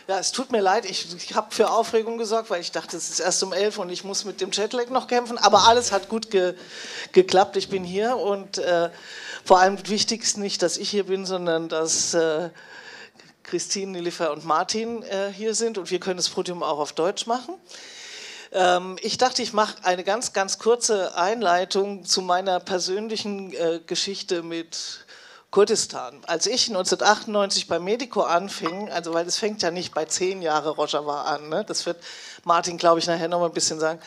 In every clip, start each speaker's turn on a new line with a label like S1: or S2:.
S1: Ja, es tut mir leid, ich habe für Aufregung gesorgt, weil ich dachte, es ist erst um 11 und ich muss mit dem Jetlag noch kämpfen. Aber alles hat gut geklappt. Ich bin hier und vor allem wichtig ist nicht, dass ich hier bin, sondern dass Christine, Nilüfer und Martin hier sind. Und wir können das Podium auch auf Deutsch machen. Ich dachte, ich mache eine ganz, ganz kurze Einleitung zu meiner persönlichen Geschichte mit Kurdistan. Als ich 1998 bei Medico anfing, also weil es fängt ja nicht bei 10 Jahre Rojava an, ne? Das wird Martin, glaube ich, nachher noch mal ein bisschen sagen.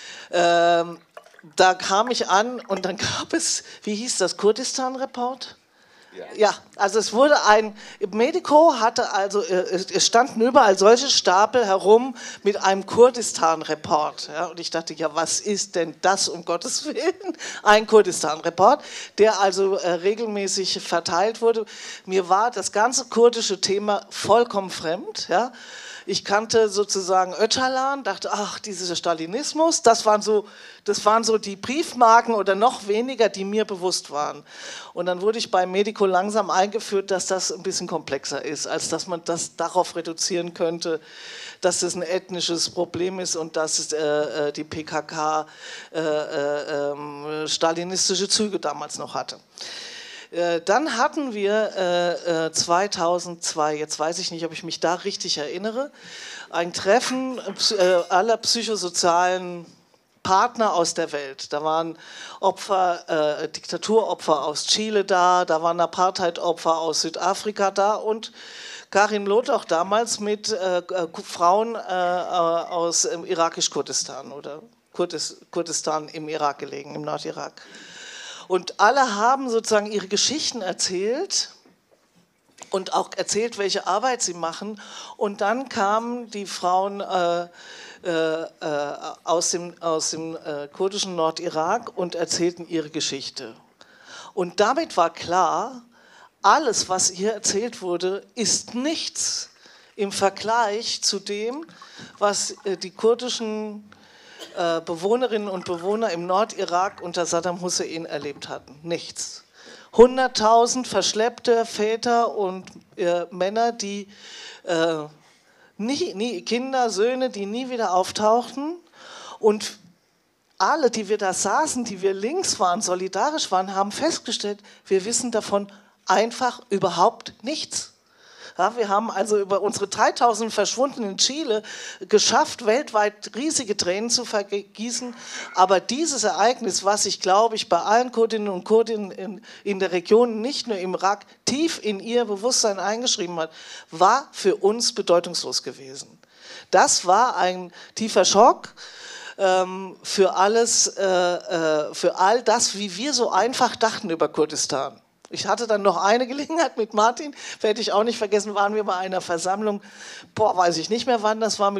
S1: Da kam ich an und dann gab es, wie hieß das, Kurdistan-Report? Ja, also es wurde Medico hatte also, es standen überall solche Stapel herum mit einem Kurdistan-Report. Ja, und ich dachte, ja, was ist denn das, um Gottes Willen? Ein Kurdistan-Report, der also regelmäßig verteilt wurde. Mir war das ganze kurdische Thema vollkommen fremd, ja. Ich kannte sozusagen Öcalan, dachte, ach, dieser Stalinismus, das waren so die Briefmarken oder noch weniger, die mir bewusst waren. Und dann wurde ich bei Medico langsam eingeführt, dass das ein bisschen komplexer ist, als dass man das darauf reduzieren könnte, dass das ein ethnisches Problem ist und dass die PKK stalinistische Züge damals noch hatte. Dann hatten wir 2002, jetzt weiß ich nicht, ob ich mich da richtig erinnere, ein Treffen aller psychosozialen Partner aus der Welt. Da waren Diktaturopfer aus Chile da waren Apartheid-Opfer aus Südafrika da und Karin Loth auch damals mit Frauen aus irakisch-Kurdistan oder Kurdistan im Irak gelegen, im Nordirak. Und alle haben sozusagen ihre Geschichten erzählt und auch erzählt, welche Arbeit sie machen. Und dann kamen die Frauen aus dem kurdischen Nordirak und erzählten ihre Geschichte. Und damit war klar, alles, was hier erzählt wurde, ist nichts im Vergleich zu dem, was die kurdischen Bewohnerinnen und Bewohner im Nordirak unter Saddam Hussein erlebt hatten. Nichts. 100.000 verschleppte Väter und Männer, die Kinder, Söhne, die nie wieder auftauchten. Und alle, die wir da saßen, die wir links waren, solidarisch waren, haben festgestellt, wir wissen davon einfach überhaupt nichts. Ja, wir haben also über unsere 3.000 Verschwundenen in Chile geschafft, weltweit riesige Tränen zu vergießen. Aber dieses Ereignis, was sich, glaube ich, bei allen Kurdinnen und Kurden in der Region, nicht nur im Irak, tief in ihr Bewusstsein eingeschrieben hat, war für uns bedeutungslos gewesen. Das war ein tiefer Schock. Für all das, wie wir so einfach dachten über Kurdistan. Ich hatte dann noch eine Gelegenheit mit Martin, werde ich auch nicht vergessen, waren wir bei einer Versammlung, weiß ich nicht mehr wann, das war mit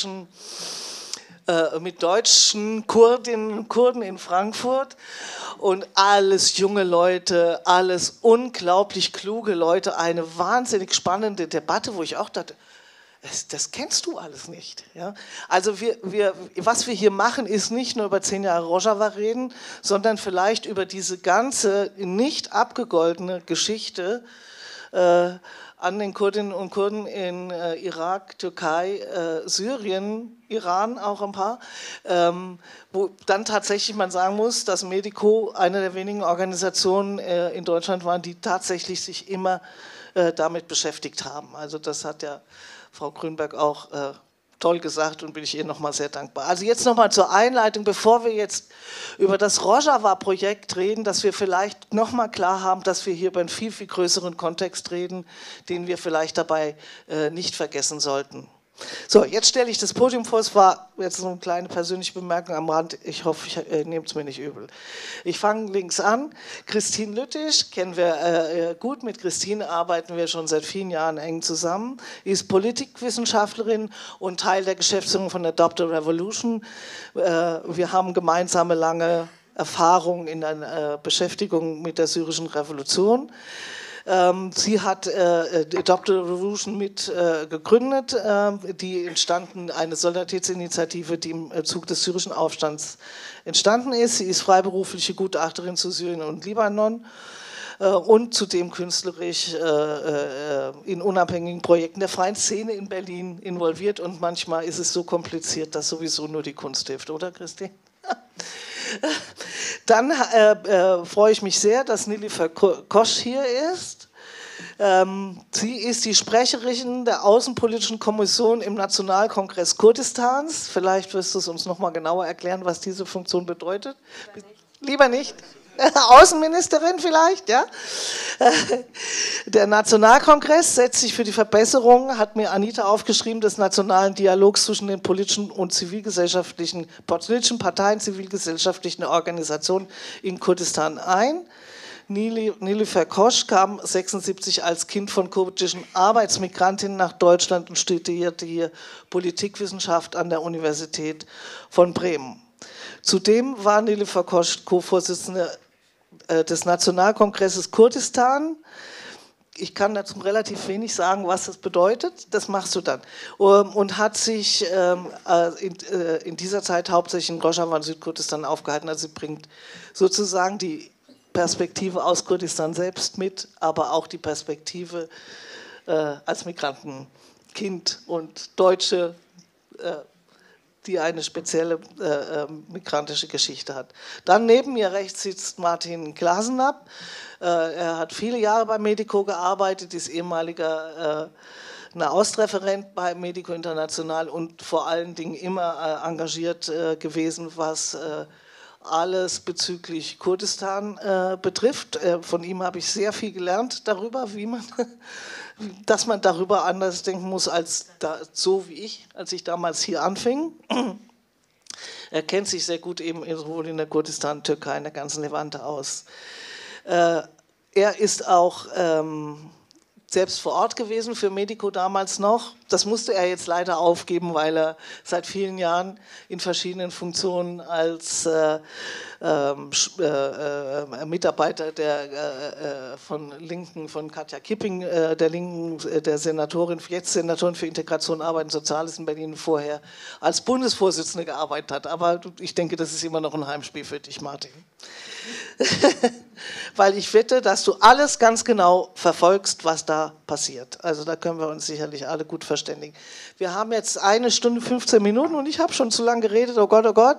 S1: deutschen Kurdinnen und Kurden in Frankfurt und alles junge Leute, alles unglaublich kluge Leute, eine wahnsinnig spannende Debatte, wo ich auch dachte, das kennst du alles nicht. Ja? Also was wir hier machen, ist nicht nur über 10 Jahre Rojava reden, sondern vielleicht über diese ganze nicht abgegoltene Geschichte an den Kurdinnen und Kurden in Irak, Türkei, Syrien, Iran auch ein paar, wo dann tatsächlich man sagen muss, dass Medico eine der wenigen Organisationen in Deutschland waren, die tatsächlich sich immer damit beschäftigt haben. Also das hat ja Frau Grünberg auch toll gesagt und bin ich ihr nochmal sehr dankbar. Also jetzt nochmal zur Einleitung, bevor wir jetzt über das Rojava-Projekt reden, dass wir vielleicht nochmal klar haben, dass wir hier über einen viel, viel größeren Kontext reden, den wir vielleicht dabei nicht vergessen sollten. So, jetzt stelle ich das Podium vor. Es war jetzt so eine kleine persönliche Bemerkung am Rand. Ich hoffe, ich nehme es mir nicht übel. Ich fange links an. Christine Lüttich kennen wir gut. Mit Christine arbeiten wir schon seit vielen Jahren eng zusammen. Sie ist Politikwissenschaftlerin und Teil der Geschäftsführung von Adopt a Revolution. Wir haben gemeinsame lange Erfahrung in der Beschäftigung mit der syrischen Revolution. Sie hat Adopt a Revolution mit gegründet, die entstanden, eine Solidaritätsinitiative, die im Zug des syrischen Aufstands entstanden ist. Sie ist freiberufliche Gutachterin zu Syrien und Libanon. und zudem künstlerisch in unabhängigen Projekten der freien Szene in Berlin involviert. Und manchmal ist es so kompliziert, dass sowieso nur die Kunst hilft, oder Christi? Dann freue ich mich sehr, dass Nilüfer Kosch hier ist. Sie ist die Sprecherin der Außenpolitischen Kommission im Nationalkongress Kurdistans. Vielleicht wirst du es uns noch mal genauer erklären, was diese Funktion bedeutet. Lieber nicht. Außenministerin vielleicht, ja. Der Nationalkongress setzt sich für die Verbesserung, hat mir Anita aufgeschrieben, des nationalen Dialogs zwischen den politischen und politischen Parteien, zivilgesellschaftlichen Organisationen in Kurdistan ein. Nilüfer Kosch kam 1976 als Kind von kurdischen Arbeitsmigrantinnen nach Deutschland und studierte hier Politikwissenschaft an der Universität von Bremen. Zudem war Nilüfer Kosch Co-Vorsitzende des Nationalkongresses Kurdistan. Ich kann dazu relativ wenig sagen, was das bedeutet. Das machst du dann. Und hat sich in dieser Zeit hauptsächlich in Rojava und Südkurdistan aufgehalten. Also sie bringt sozusagen die Perspektive aus Kurdistan selbst mit, aber auch die Perspektive als Migrantenkind und Deutsche, die eine spezielle migrantische Geschichte hat. Dann neben mir rechts sitzt Martin Glasenapp. Er hat viele Jahre bei Medico gearbeitet, ist ehemaliger Nahostreferent bei Medico International und vor allen Dingen immer engagiert gewesen, was alles bezüglich Kurdistan betrifft. Von ihm habe ich sehr viel gelernt darüber, dass man darüber anders denken muss, als so wie ich, als ich damals hier anfing. Er kennt sich sehr gut eben sowohl in der Kurdistan, Türkei, in der ganzen Levante aus. Er ist auch selbst vor Ort gewesen für Medico damals noch. Das musste er jetzt leider aufgeben, weil er seit vielen Jahren in verschiedenen Funktionen als Mitarbeiter von Linken, von Katja Kipping, der Linken, der Senatorin, jetzt Senatorin für Integration, Arbeit und Soziales in Berlin, vorher als Bundesvorsitzende gearbeitet hat. Aber ich denke, das ist immer noch ein Heimspiel für dich, Martin. Weil ich wette, dass du alles ganz genau verfolgst, was da passiert. Also da können wir uns sicherlich alle gut verständigen. Wir haben jetzt 1 Stunde 15 Minuten und ich habe schon zu lange geredet, oh Gott, oh Gott.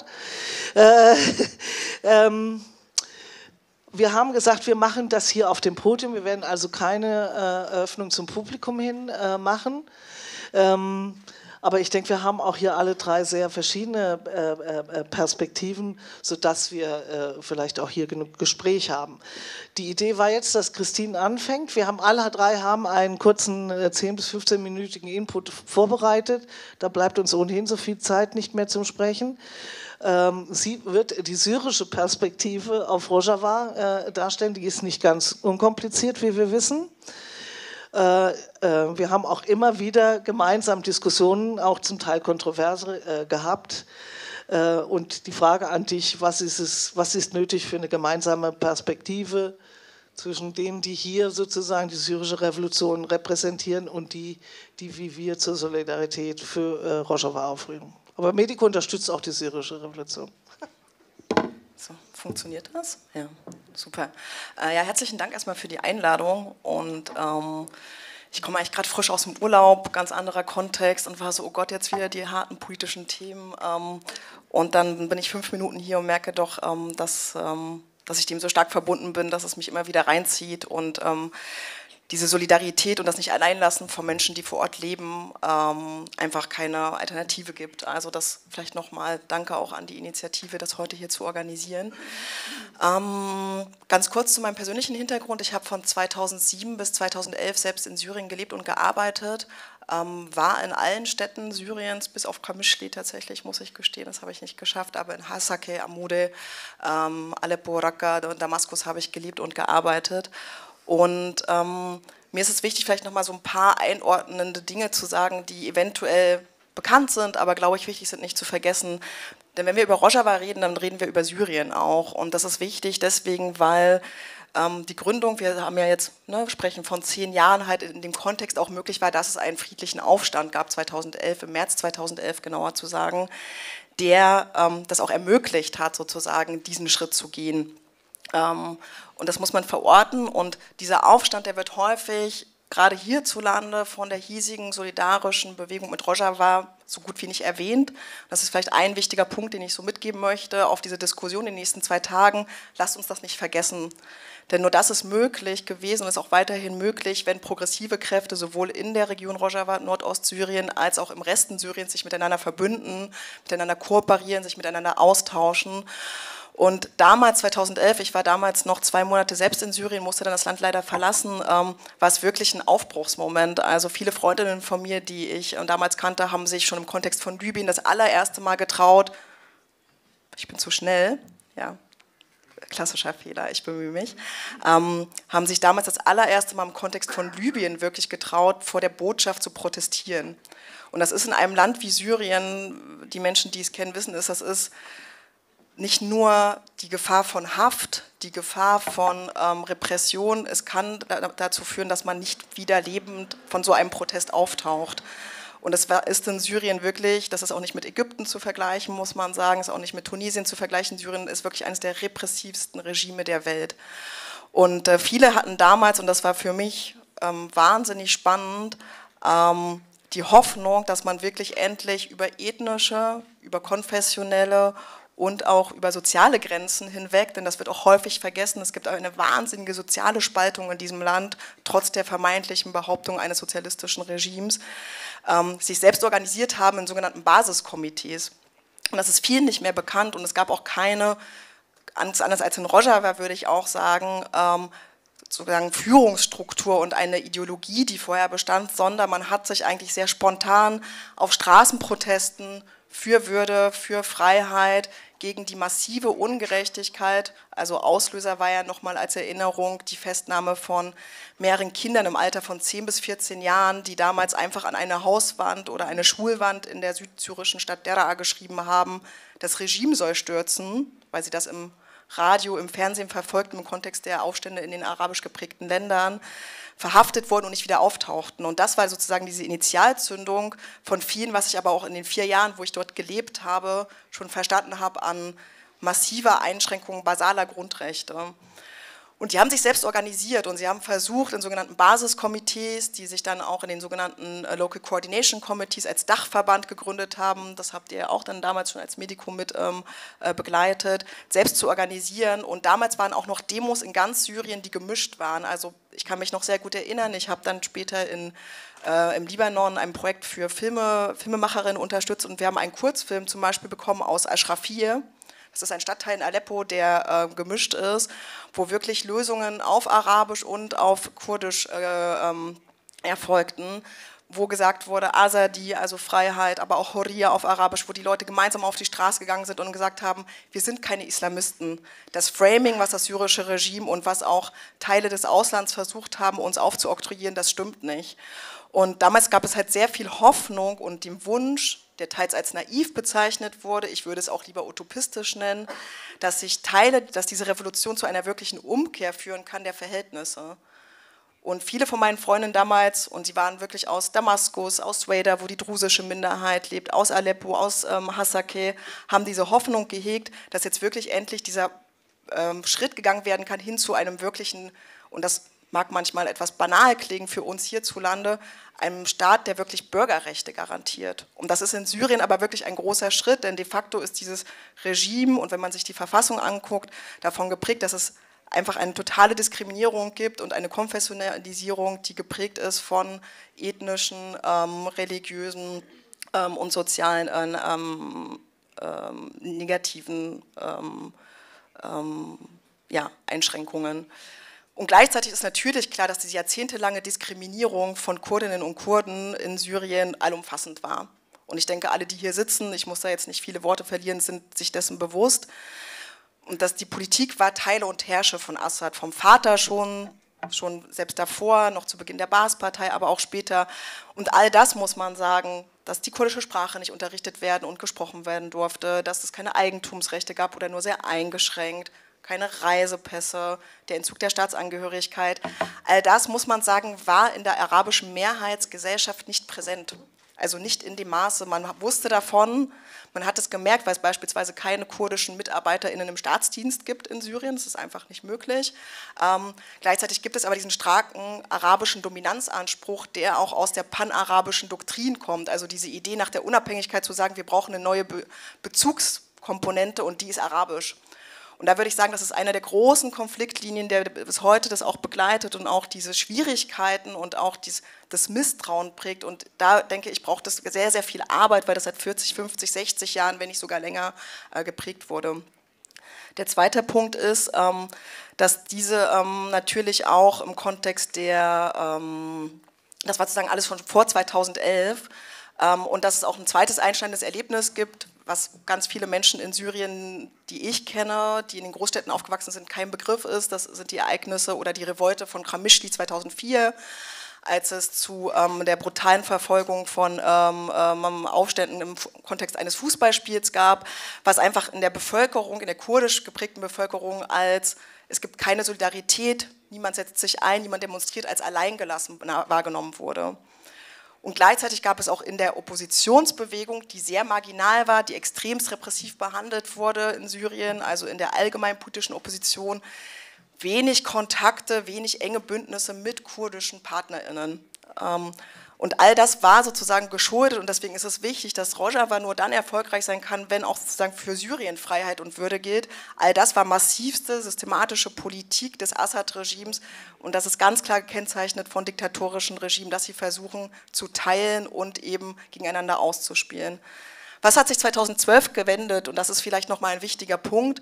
S1: Wir haben gesagt, wir machen das hier auf dem Podium. Wir werden also keine Eröffnung zum Publikum hin machen. Aber ich denke, wir haben auch hier alle drei sehr verschiedene Perspektiven, sodass wir vielleicht auch hier genug Gespräch haben. Die Idee war jetzt, dass Christine anfängt. Wir haben alle drei einen kurzen 10- bis 15-minütigen Input vorbereitet. Da bleibt uns ohnehin so viel Zeit nicht mehr zum Sprechen. Sie wird die syrische Perspektive auf Rojava darstellen. Die ist nicht ganz unkompliziert, wie wir wissen. Wir haben auch immer wieder gemeinsam Diskussionen, auch zum Teil kontroverse, gehabt. Und die Frage an dich, was ist nötig für eine gemeinsame Perspektive zwischen denen, die hier sozusagen die syrische Revolution repräsentieren und die wie wir zur Solidarität für Rojava aufrufen. Aber Medico unterstützt auch die syrische Revolution.
S2: So, funktioniert das? Ja, super. Ja, herzlichen Dank erstmal für die Einladung und ich komme eigentlich gerade frisch aus dem Urlaub, ganz anderer Kontext und war so, oh Gott, jetzt wieder die harten politischen Themen und dann bin ich 5 Minuten hier und merke doch, dass ich dem so stark verbunden bin, dass es mich immer wieder reinzieht und diese Solidarität und das Nicht-Alleinlassen von Menschen, die vor Ort leben, einfach keine Alternative gibt. Also das vielleicht nochmal danke auch an die Initiative, das heute hier zu organisieren. Ganz kurz zu meinem persönlichen Hintergrund. Ich habe von 2007 bis 2011 selbst in Syrien gelebt und gearbeitet, war in allen Städten Syriens, bis auf Qamishli tatsächlich, muss ich gestehen, das habe ich nicht geschafft, aber in Hasake, Amude, Aleppo, Raqqa und Damaskus habe ich gelebt und gearbeitet. Und mir ist es wichtig, vielleicht nochmal so ein paar einordnende Dinge zu sagen, die eventuell bekannt sind, aber glaube ich wichtig sind nicht zu vergessen. Denn wenn wir über Rojava reden, dann reden wir über Syrien auch. Und das ist wichtig deswegen, weil die Gründung, wir haben ja jetzt, sprechen von 10 Jahren, halt in dem Kontext auch möglich war, dass es einen friedlichen Aufstand gab, 2011, im März 2011 genauer zu sagen, der das auch ermöglicht hat, sozusagen diesen Schritt zu gehen. Und das muss man verorten. Und dieser Aufstand, der wird häufig, gerade hierzulande, von der hiesigen solidarischen Bewegung mit Rojava so gut wie nicht erwähnt. Das ist vielleicht ein wichtiger Punkt, den ich so mitgeben möchte auf diese Diskussion in den nächsten 2 Tagen. Lasst uns das nicht vergessen. Denn nur das ist möglich gewesen und ist auch weiterhin möglich, wenn progressive Kräfte sowohl in der Region Rojava, Nordostsyrien, als auch im Resten Syriens sich miteinander verbünden, miteinander kooperieren, sich miteinander austauschen. Und damals, 2011, ich war damals noch 2 Monate selbst in Syrien, musste dann das Land leider verlassen, war es wirklich ein Aufbruchsmoment. Also viele Freundinnen von mir, die ich damals kannte, haben sich schon im Kontext von Libyen das allererste Mal getraut. Ich bin zu schnell, ja. Klassischer Fehler, ich bemühe mich, haben sich damals das allererste Mal im Kontext von Libyen wirklich getraut, vor der Botschaft zu protestieren. Und das ist in einem Land wie Syrien, die Menschen, die es kennen, wissen es, das ist nicht nur die Gefahr von Haft, die Gefahr von Repression, es kann dazu führen, dass man nicht wieder lebend von so einem Protest auftaucht. Und das ist in Syrien wirklich, das ist auch nicht mit Ägypten zu vergleichen, muss man sagen, ist auch nicht mit Tunesien zu vergleichen. Syrien ist wirklich eines der repressivsten Regime der Welt. Und viele hatten damals, und das war für mich wahnsinnig spannend, die Hoffnung, dass man wirklich endlich über ethnische, über konfessionelle und auch über soziale Grenzen hinweg, denn das wird auch häufig vergessen, es gibt eine wahnsinnige soziale Spaltung in diesem Land, trotz der vermeintlichen Behauptung eines sozialistischen Regimes, sich selbst organisiert haben in sogenannten Basiskomitees. Und das ist vielen nicht mehr bekannt und es gab auch keine, anders als in Rojava würde ich auch sagen, sozusagen Führungsstruktur und eine Ideologie, die vorher bestand, sondern man hat sich eigentlich sehr spontan auf Straßenprotesten für Würde, für Freiheit, gegen die massive Ungerechtigkeit, also Auslöser war ja nochmal als Erinnerung die Festnahme von mehreren Kindern im Alter von 10 bis 14 Jahren, die damals einfach an eine Hauswand oder eine Schulwand in der südsyrischen Stadt Deraa geschrieben haben, das Regime soll stürzen, weil sie das im Radio, im Fernsehen verfolgten im Kontext der Aufstände in den arabisch geprägten Ländern, verhaftet wurden und nicht wieder auftauchten. Und das war sozusagen diese Initialzündung von vielen, was ich aber auch in den 4 Jahren, wo ich dort gelebt habe, schon verstanden habe an massiver Einschränkung basaler Grundrechte. Und die haben sich selbst organisiert und sie haben versucht, in sogenannten Basiskomitees, die sich dann auch in den sogenannten Local Coordination Committees als Dachverband gegründet haben, das habt ihr auch dann damals schon als Medikum mit begleitet, selbst zu organisieren. Und damals waren auch noch Demos in ganz Syrien, die gemischt waren. Also ich kann mich noch sehr gut erinnern, ich habe dann später im Libanon ein Projekt für Filmemacherinnen unterstützt und wir haben einen Kurzfilm zum Beispiel bekommen aus Ashrafiyeh. Das ist ein Stadtteil in Aleppo, der gemischt ist, wo wirklich Lösungen auf Arabisch und auf Kurdisch erfolgten, wo gesagt wurde, Azadi, also Freiheit, aber auch Horia auf Arabisch, wo die Leute gemeinsam auf die Straße gegangen sind und gesagt haben, wir sind keine Islamisten. Das Framing, was das syrische Regime und was auch Teile des Auslands versucht haben, uns aufzuoktroyieren, das stimmt nicht. Und damals gab es halt sehr viel Hoffnung und den Wunsch, der teils als naiv bezeichnet wurde, ich würde es auch lieber utopistisch nennen, dass diese Revolution zu einer wirklichen Umkehr führen kann der Verhältnisse. Und viele von meinen Freundinnen damals, und sie waren wirklich aus Damaskus, aus Sueda, wo die drusische Minderheit lebt, aus Aleppo, aus Hasakeh, haben diese Hoffnung gehegt, dass jetzt wirklich endlich dieser Schritt gegangen werden kann hin zu einem wirklichen, und das mag manchmal etwas banal klingen für uns hierzulande, einem Staat, der wirklich Bürgerrechte garantiert. Und das ist in Syrien aber wirklich ein großer Schritt, denn de facto ist dieses Regime, und wenn man sich die Verfassung anguckt, davon geprägt, dass es einfach eine totale Diskriminierung gibt und eine Konfessionalisierung, die geprägt ist von ethnischen, religiösen und sozialen negativen Einschränkungen. Und gleichzeitig ist natürlich klar, dass diese jahrzehntelange Diskriminierung von Kurdinnen und Kurden in Syrien allumfassend war. Und ich denke, alle, die hier sitzen, ich muss da jetzt nicht viele Worte verlieren, sind sich dessen bewusst. Und dass die Politik war Teile und Herrsche von Assad, vom Vater schon selbst davor, noch zu Beginn der Baas-Partei, aber auch später. Und all das muss man sagen, dass die kurdische Sprache nicht unterrichtet werden und gesprochen werden durfte, dass es keine Eigentumsrechte gab oder nur sehr eingeschränkt, keine Reisepässe, der Entzug der Staatsangehörigkeit. All das, muss man sagen, war in der arabischen Mehrheitsgesellschaft nicht präsent. Also nicht in dem Maße, man wusste davon, man hat es gemerkt, weil es beispielsweise keine kurdischen MitarbeiterInnen im Staatsdienst gibt in Syrien, das ist einfach nicht möglich. Gleichzeitig gibt es aber diesen starken arabischen Dominanzanspruch, der auch aus der panarabischen Doktrin kommt, also diese Idee nach der Unabhängigkeit zu sagen, wir brauchen eine neue Bezugskomponente und die ist arabisch. Und da würde ich sagen, das ist eine der großen Konfliktlinien, der bis heute das auch begleitet und auch diese Schwierigkeiten und auch das Misstrauen prägt. Und da denke ich, braucht es sehr, sehr viel Arbeit, weil das seit 40, 50, 60 Jahren, wenn nicht sogar länger, geprägt wurde. Der zweite Punkt ist, dass diese natürlich auch im Kontext der, das war sozusagen alles schon vor 2011, und dass es auch ein zweites einschneidendes Erlebnis gibt, was ganz viele Menschen in Syrien, die ich kenne, die in den Großstädten aufgewachsen sind, kein Begriff ist. Das sind die Ereignisse oder die Revolte von Qamishli 2004, als es zu der brutalen Verfolgung von Aufständen im Kontext eines Fußballspiels gab, was einfach in der Bevölkerung, in der kurdisch geprägten Bevölkerung als es gibt keine Solidarität, niemand setzt sich ein, niemand demonstriert, als alleingelassen wahrgenommen wurde. Und gleichzeitig gab es auch in der Oppositionsbewegung, die sehr marginal war, die extremst repressiv behandelt wurde in Syrien, also in der allgemeinen politischen Opposition, wenig Kontakte, wenig enge Bündnisse mit kurdischen PartnerInnen. Und all das war sozusagen geschuldet und deswegen ist es wichtig, dass Rojava nur dann erfolgreich sein kann, wenn auch sozusagen für Syrien Freiheit und Würde gilt. All das war massivste systematische Politik des Assad-Regimes und das ist ganz klar gekennzeichnet von diktatorischen Regimen, dass sie versuchen zu teilen und eben gegeneinander auszuspielen. Was hat sich 2012 gewendet und das ist vielleicht nochmal ein wichtiger Punkt.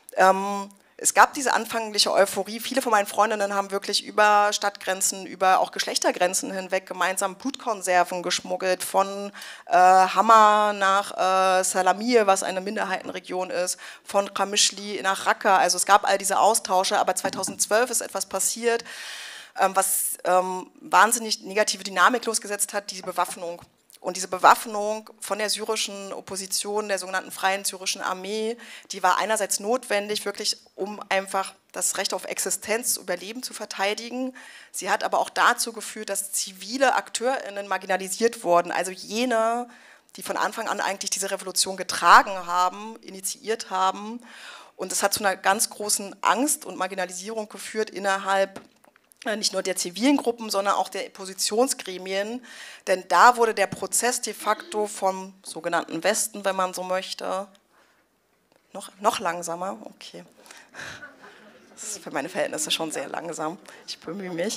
S2: Es gab diese anfängliche Euphorie. Viele von meinen Freundinnen haben wirklich über Stadtgrenzen, über auch Geschlechtergrenzen hinweg gemeinsam Blutkonserven geschmuggelt, von Hama nach Salamiyeh, was eine Minderheitenregion ist, von Qamishli nach Raqqa. Also es gab all diese Austausche, aber 2012 ist etwas passiert, was wahnsinnig negative Dynamik losgesetzt hat, die Bewaffnung. Und diese Bewaffnung von der syrischen Opposition, der sogenannten Freien Syrischen Armee, die war einerseits notwendig, wirklich um einfach das Recht auf Existenz, Überleben zu verteidigen. Sie hat aber auch dazu geführt, dass zivile AkteurInnen marginalisiert wurden, also jene, die von Anfang an eigentlich diese Revolution getragen haben, initiiert haben. Und es hat zu einer ganz großen Angst und Marginalisierung geführt innerhalb nicht nur der zivilen Gruppen, sondern auch der Oppositionsgremien, denn da wurde der Prozess de facto vom sogenannten Westen, wenn man so möchte, noch langsamer, okay, das ist für meine Verhältnisse schon sehr langsam, ich bemühe mich,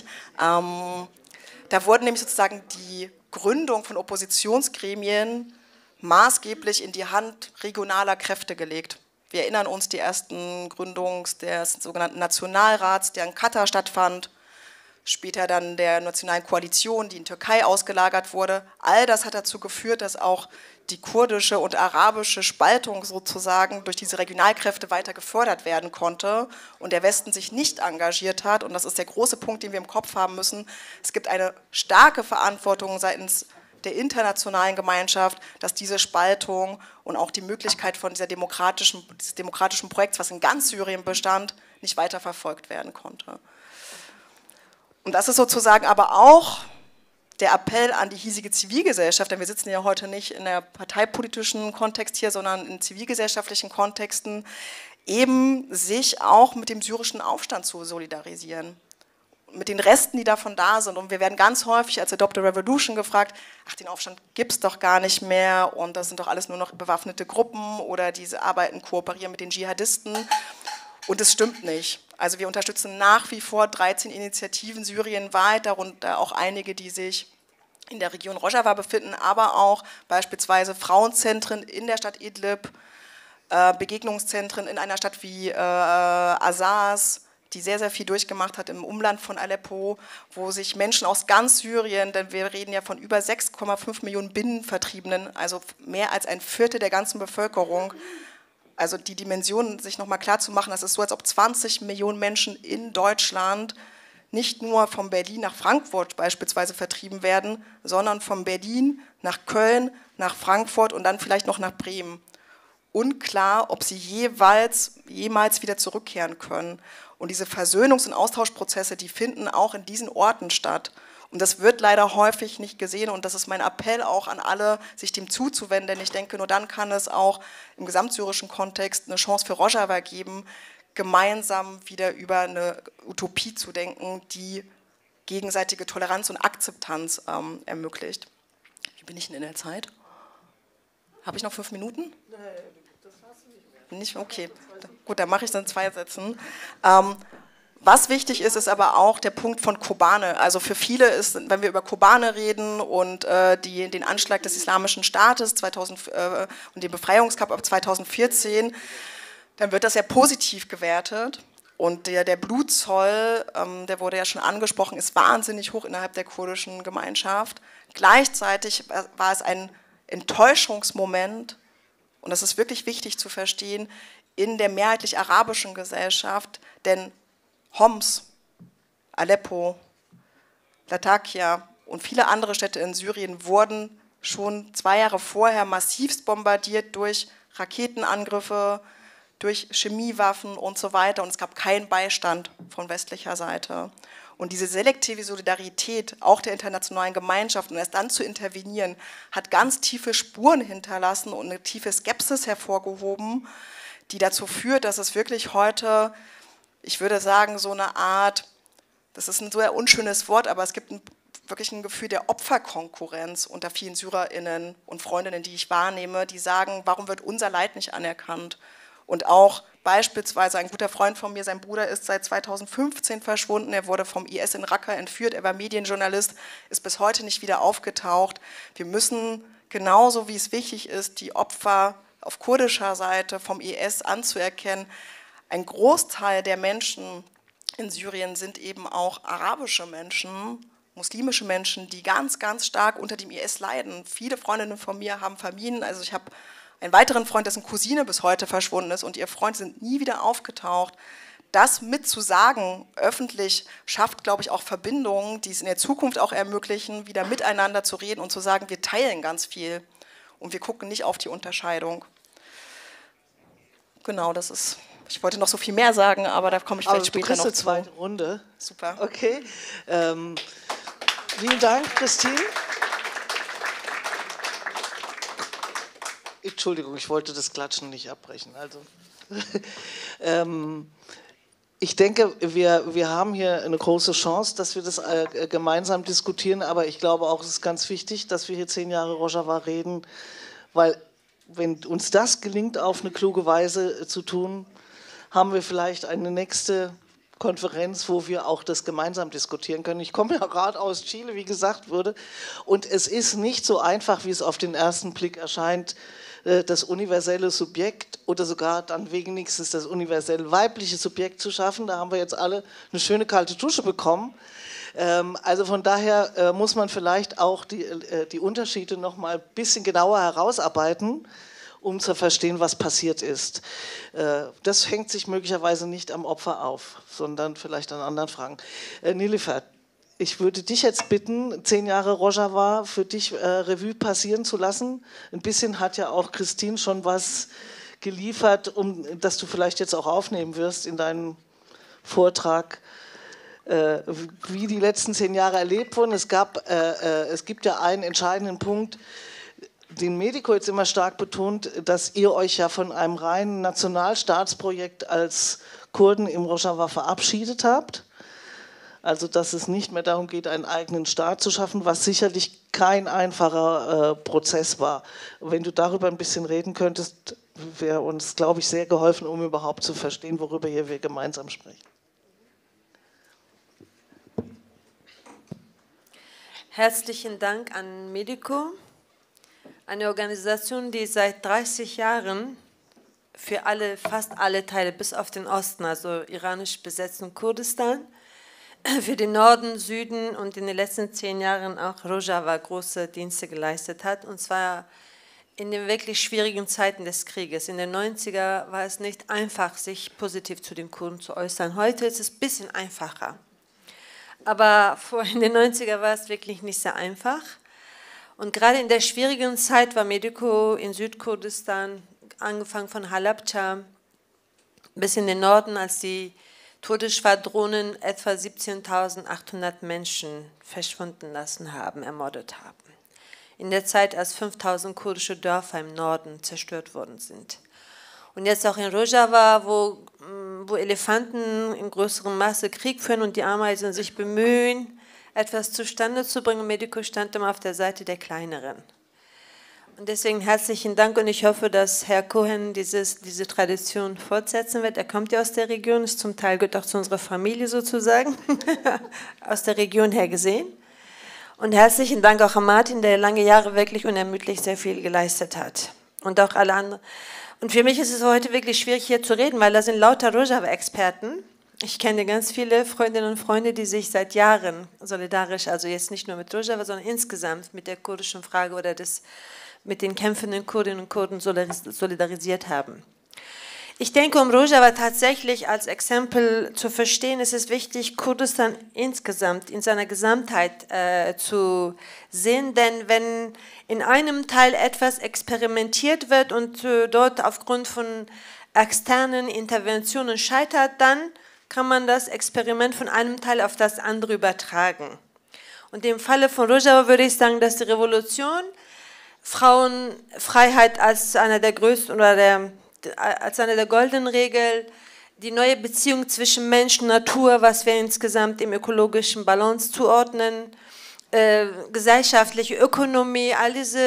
S2: da wurde nämlich sozusagen die Gründung von Oppositionsgremien maßgeblich in die Hand regionaler Kräfte gelegt. Wir erinnern uns die ersten Gründungen des sogenannten Nationalrats, der in Katar stattfand, später dann der Nationalen Koalition, die in Türkei ausgelagert wurde. All das hat dazu geführt, dass auch die kurdische und arabische Spaltung sozusagen durch diese Regionalkräfte weiter gefördert werden konnte und der Westen sich nicht engagiert hat. Und das ist der große Punkt, den wir im Kopf haben müssen. Es gibt eine starke Verantwortung seitens der internationalen Gemeinschaft, dass diese Spaltung und auch die Möglichkeit von dieses demokratischen Projekts, was in ganz Syrien bestand, nicht weiter verfolgt werden konnte. Und das ist sozusagen aber auch der Appell an die hiesige Zivilgesellschaft, denn wir sitzen ja heute nicht in der parteipolitischen Kontext hier, sondern in zivilgesellschaftlichen Kontexten, eben sich auch mit dem syrischen Aufstand zu solidarisieren, mit den Resten, die davon da sind. Und wir werden ganz häufig als Adopt a Revolution gefragt, ach, den Aufstand gibt es doch gar nicht mehr und das sind doch alles nur noch bewaffnete Gruppen oder diese arbeiten, kooperieren mit den Dschihadisten. Und es stimmt nicht. Also wir unterstützen nach wie vor 13 Initiativen syrien-weit, darunter auch einige, die sich in der Region Rojava befinden, aber auch beispielsweise Frauenzentren in der Stadt Idlib, Begegnungszentren in einer Stadt wie Azaz, die sehr, sehr viel durchgemacht hat im Umland von Aleppo, wo sich Menschen aus ganz Syrien, denn wir reden ja von über 6,5 Millionen Binnenvertriebenen, also mehr als ein Viertel der ganzen Bevölkerung, also die Dimension sich nochmal klar zu machen, das ist so, als ob 20 Millionen Menschen in Deutschland nicht nur von Berlin nach Frankfurt beispielsweise vertrieben werden, sondern von Berlin nach Köln, nach Frankfurt und dann vielleicht noch nach Bremen. Unklar, ob sie jemals wieder zurückkehren können. Und diese Versöhnungs- und Austauschprozesse, die finden auch in diesen Orten statt. Und das wird leider häufig nicht gesehen und das ist mein Appell auch an alle, sich dem zuzuwenden, denn ich denke, nur dann kann es auch im gesamtsyrischen Kontext eine Chance für Rojava geben, gemeinsam wieder über eine Utopie zu denken, die gegenseitige Toleranz und Akzeptanz ermöglicht. Wie bin ich denn in der Zeit? Habe ich noch 5 Minuten? Nein, das hast du nicht mehr. Nicht? Okay, gut, dann mache ich es in 2 Sätzen. Was wichtig ist, ist aber auch der Punkt von Kobane. Also für viele ist, wenn wir über Kobane reden und den Anschlag des Islamischen Staates und den Befreiungskampf ab 2014, dann wird das ja positiv gewertet. Und der Blutzoll, der wurde ja schon angesprochen, ist wahnsinnig hoch innerhalb der kurdischen Gemeinschaft. Gleichzeitig war es ein Enttäuschungsmoment, und das ist wirklich wichtig zu verstehen, in der mehrheitlich arabischen Gesellschaft, denn Homs, Aleppo, Latakia und viele andere Städte in Syrien wurden schon 2 Jahre vorher massivst bombardiert durch Raketenangriffe, durch Chemiewaffen und so weiter. Und es gab keinen Beistand von westlicher Seite. Und diese selektive Solidarität auch der internationalen Gemeinschaft und erst dann zu intervenieren, hat ganz tiefe Spuren hinterlassen und eine tiefe Skepsis hervorgehoben, die dazu führt, dass es wirklich heute, ich würde sagen, so eine Art, das ist ein sehr unschönes Wort, aber es gibt wirklich ein Gefühl der Opferkonkurrenz unter vielen SyrerInnen und Freundinnen, die ich wahrnehme, die sagen, warum wird unser Leid nicht anerkannt? Und auch beispielsweise ein guter Freund von mir, sein Bruder ist seit 2015 verschwunden, er wurde vom IS in Raqqa entführt, er war Medienjournalist, ist bis heute nicht wieder aufgetaucht. Wir müssen genauso wie es wichtig ist, die Opfer auf kurdischer Seite vom IS anzuerkennen. Ein Großteil der Menschen in Syrien sind eben auch arabische Menschen, muslimische Menschen, die ganz, ganz stark unter dem IS leiden. Viele Freundinnen von mir haben Familien, also ich habe einen weiteren Freund, dessen Cousine bis heute verschwunden ist und ihr Freund sind nie wieder aufgetaucht. Das mitzusagen, öffentlich, schafft, glaube ich, auch Verbindungen, die es in der Zukunft auch ermöglichen, wieder miteinander zu reden und zu sagen, wir teilen ganz viel und wir gucken nicht auf die Unterscheidung. Genau, das ist, ich wollte noch so viel mehr sagen, aber da komme ich vielleicht später noch zu.
S1: Du kriegst eine zweite Runde.
S2: Super.
S1: Okay. Vielen Dank, Christine. Entschuldigung, ich wollte das Klatschen nicht abbrechen. Also, ich denke, wir haben hier eine große Chance, dass wir das gemeinsam diskutieren, aber ich glaube auch, es ist ganz wichtig, dass wir hier 10 Jahre Rojava reden, weil wenn uns das gelingt, auf eine kluge Weise zu tun, haben wir vielleicht eine nächste Konferenz, wo wir auch das gemeinsam diskutieren können. Ich komme ja gerade aus Chile, wie gesagt wurde, und es ist nicht so einfach, wie es auf den ersten Blick erscheint, das universelle Subjekt oder sogar dann wenigstens das universell weibliche Subjekt zu schaffen. Da haben wir jetzt alle eine schöne kalte Dusche bekommen. Also von daher muss man vielleicht auch die Unterschiede noch mal ein bisschen genauer herausarbeiten, um zu verstehen, was passiert ist. Das hängt sich möglicherweise nicht am Opfer auf, sondern vielleicht an anderen Fragen. Nilüfer, ich würde dich jetzt bitten, 10 Jahre Rojava für dich Revue passieren zu lassen. Ein bisschen hat ja auch Christine schon was geliefert, das du vielleicht jetzt auch aufnehmen wirst in deinem Vortrag, wie die letzten 10 Jahre erlebt wurden. Es gibt ja einen entscheidenden Punkt, den Medico jetzt immer stark betont, dass ihr euch ja von einem reinen Nationalstaatsprojekt als Kurden im Rojava verabschiedet habt. Also dass es nicht mehr darum geht, einen eigenen Staat zu schaffen, was sicherlich kein einfacher Prozess war. Wenn du darüber ein bisschen reden könntest, wäre uns, glaube ich, sehr geholfen, um überhaupt zu verstehen, worüber hier wir gemeinsam sprechen.
S3: Herzlichen Dank an Medico, eine Organisation, die seit 30 Jahren für fast alle Teile, bis auf den Osten, also iranisch besetzten Kurdistan, für den Norden, Süden und in den letzten 10 Jahren auch Rojava große Dienste geleistet hat, und zwar in den wirklich schwierigen Zeiten des Krieges. In den 90er war es nicht einfach, sich positiv zu den Kurden zu äußern. Heute ist es ein bisschen einfacher. Aber in den 90er war es wirklich nicht sehr einfach. Und gerade in der schwierigen Zeit war Medico in Südkurdistan, angefangen von Halabja bis in den Norden, als die Todesschwadronen etwa 17.800 Menschen verschwunden lassen haben, ermordet haben. In der Zeit, als 5.000 kurdische Dörfer im Norden zerstört worden sind. Und jetzt auch in Rojava, wo Elefanten in größerem Maße Krieg führen und die Ameisen sich bemühen, etwas zustande zu bringen. Medico stand immer auf der Seite der Kleineren. Und deswegen herzlichen Dank und ich hoffe, dass Herr Cohen diese Tradition fortsetzen wird. Er kommt ja aus der Region, ist zum Teil gehört auch zu unserer Familie sozusagen, aus der Region her gesehen. Und herzlichen Dank auch an Martin, der lange Jahre wirklich unermüdlich sehr viel geleistet hat. Und auch alle anderen. Und für mich ist es heute wirklich schwierig, hier zu reden, weil da sind lauter Rojava-Experten. Ich kenne ganz viele Freundinnen und Freunde, die sich seit Jahren solidarisch, also jetzt nicht nur mit Rojava, sondern insgesamt mit der kurdischen Frage oder mit den kämpfenden Kurdinnen und Kurden solidarisiert haben. Ich denke, um Rojava tatsächlich als Exempel zu verstehen, ist es wichtig, Kurdistan insgesamt, in seiner Gesamtheit zu sehen, denn wenn in einem Teil etwas experimentiert wird und dort aufgrund von externen Interventionen scheitert, dann kann man das Experiment von einem Teil auf das andere übertragen. Und im Falle von Rojava würde ich sagen, dass die Revolution Frauenfreiheit als einer der größten oder als eine der goldenen Regeln, die neue Beziehung zwischen Mensch und Natur, was wir insgesamt im ökologischen Balance zuordnen, gesellschaftliche Ökonomie, alles,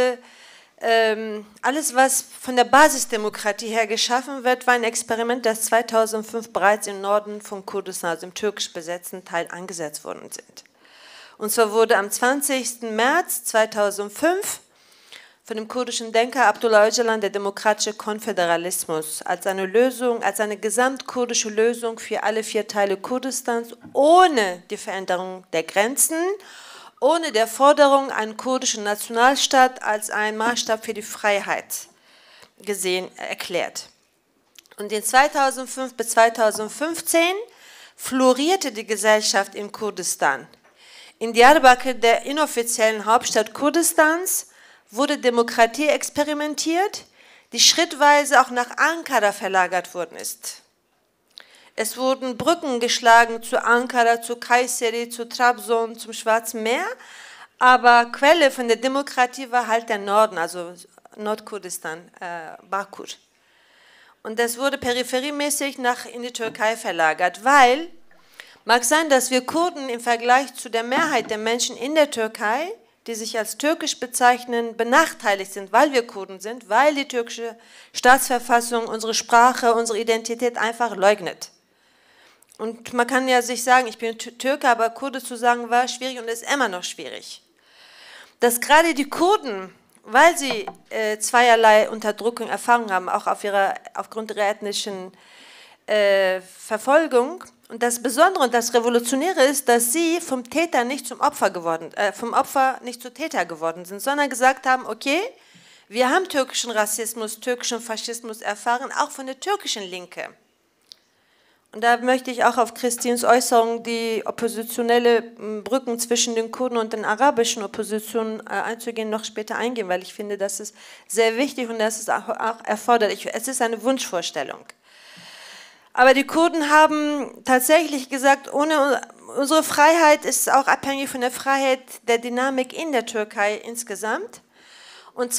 S3: was von der Basisdemokratie her geschaffen wird, war ein Experiment, das 2005 bereits im Norden von Kurdistan, also im türkisch besetzten Teil, angesetzt worden sind. Und zwar wurde am 20. März 2005 von dem kurdischen Denker Abdullah Öcalan der demokratische Konföderalismus als eine Lösung, als eine gesamtkurdische Lösung für alle 4 Teile Kurdistans, ohne die Veränderung der Grenzen, ohne der Forderung, einen kurdischen Nationalstaat als einen Maßstab für die Freiheit erklärt. Und in 2005 bis 2015 florierte die Gesellschaft in Kurdistan. In Diyarbakır, der inoffiziellen Hauptstadt Kurdistans, wurde Demokratie experimentiert, die schrittweise auch nach Ankara verlagert worden ist. Es wurden Brücken geschlagen zu Ankara, zu Kayseri, zu Trabzon, zum Schwarzen Meer, aber Quelle von der Demokratie war halt der Norden, also Nordkurdistan, Bakur. Und das wurde peripheriemäßig in die Türkei verlagert, weil, mag sein, dass wir Kurden im Vergleich zu der Mehrheit der Menschen in der Türkei, die sich als türkisch bezeichnen, benachteiligt sind, weil wir Kurden sind, weil die türkische Staatsverfassung unsere Sprache, unsere Identität einfach leugnet. Und man kann ja sich sagen, ich bin Türke, aber Kurde zu sagen war schwierig und ist immer noch schwierig. Dass gerade die Kurden, weil sie zweierlei Unterdrückung erfahren haben, auch aufgrund ihrer ethnischen Verfolgung, und das Besondere und das Revolutionäre ist, dass sie vom Opfer nicht zu Täter geworden sind, sondern gesagt haben, okay, wir haben türkischen Rassismus, türkischen Faschismus erfahren, auch von der türkischen Linke. Und da möchte ich auch auf Christins Äußerung, die oppositionelle Brücken zwischen den Kurden und den arabischen Oppositionen einzugehen, noch später eingehen, weil ich finde, das ist sehr wichtig und das ist auch erforderlich. Es ist eine Wunschvorstellung. Aber die Kurden haben tatsächlich gesagt, unsere Freiheit ist auch abhängig von der Freiheit der Dynamik in der Türkei insgesamt. Und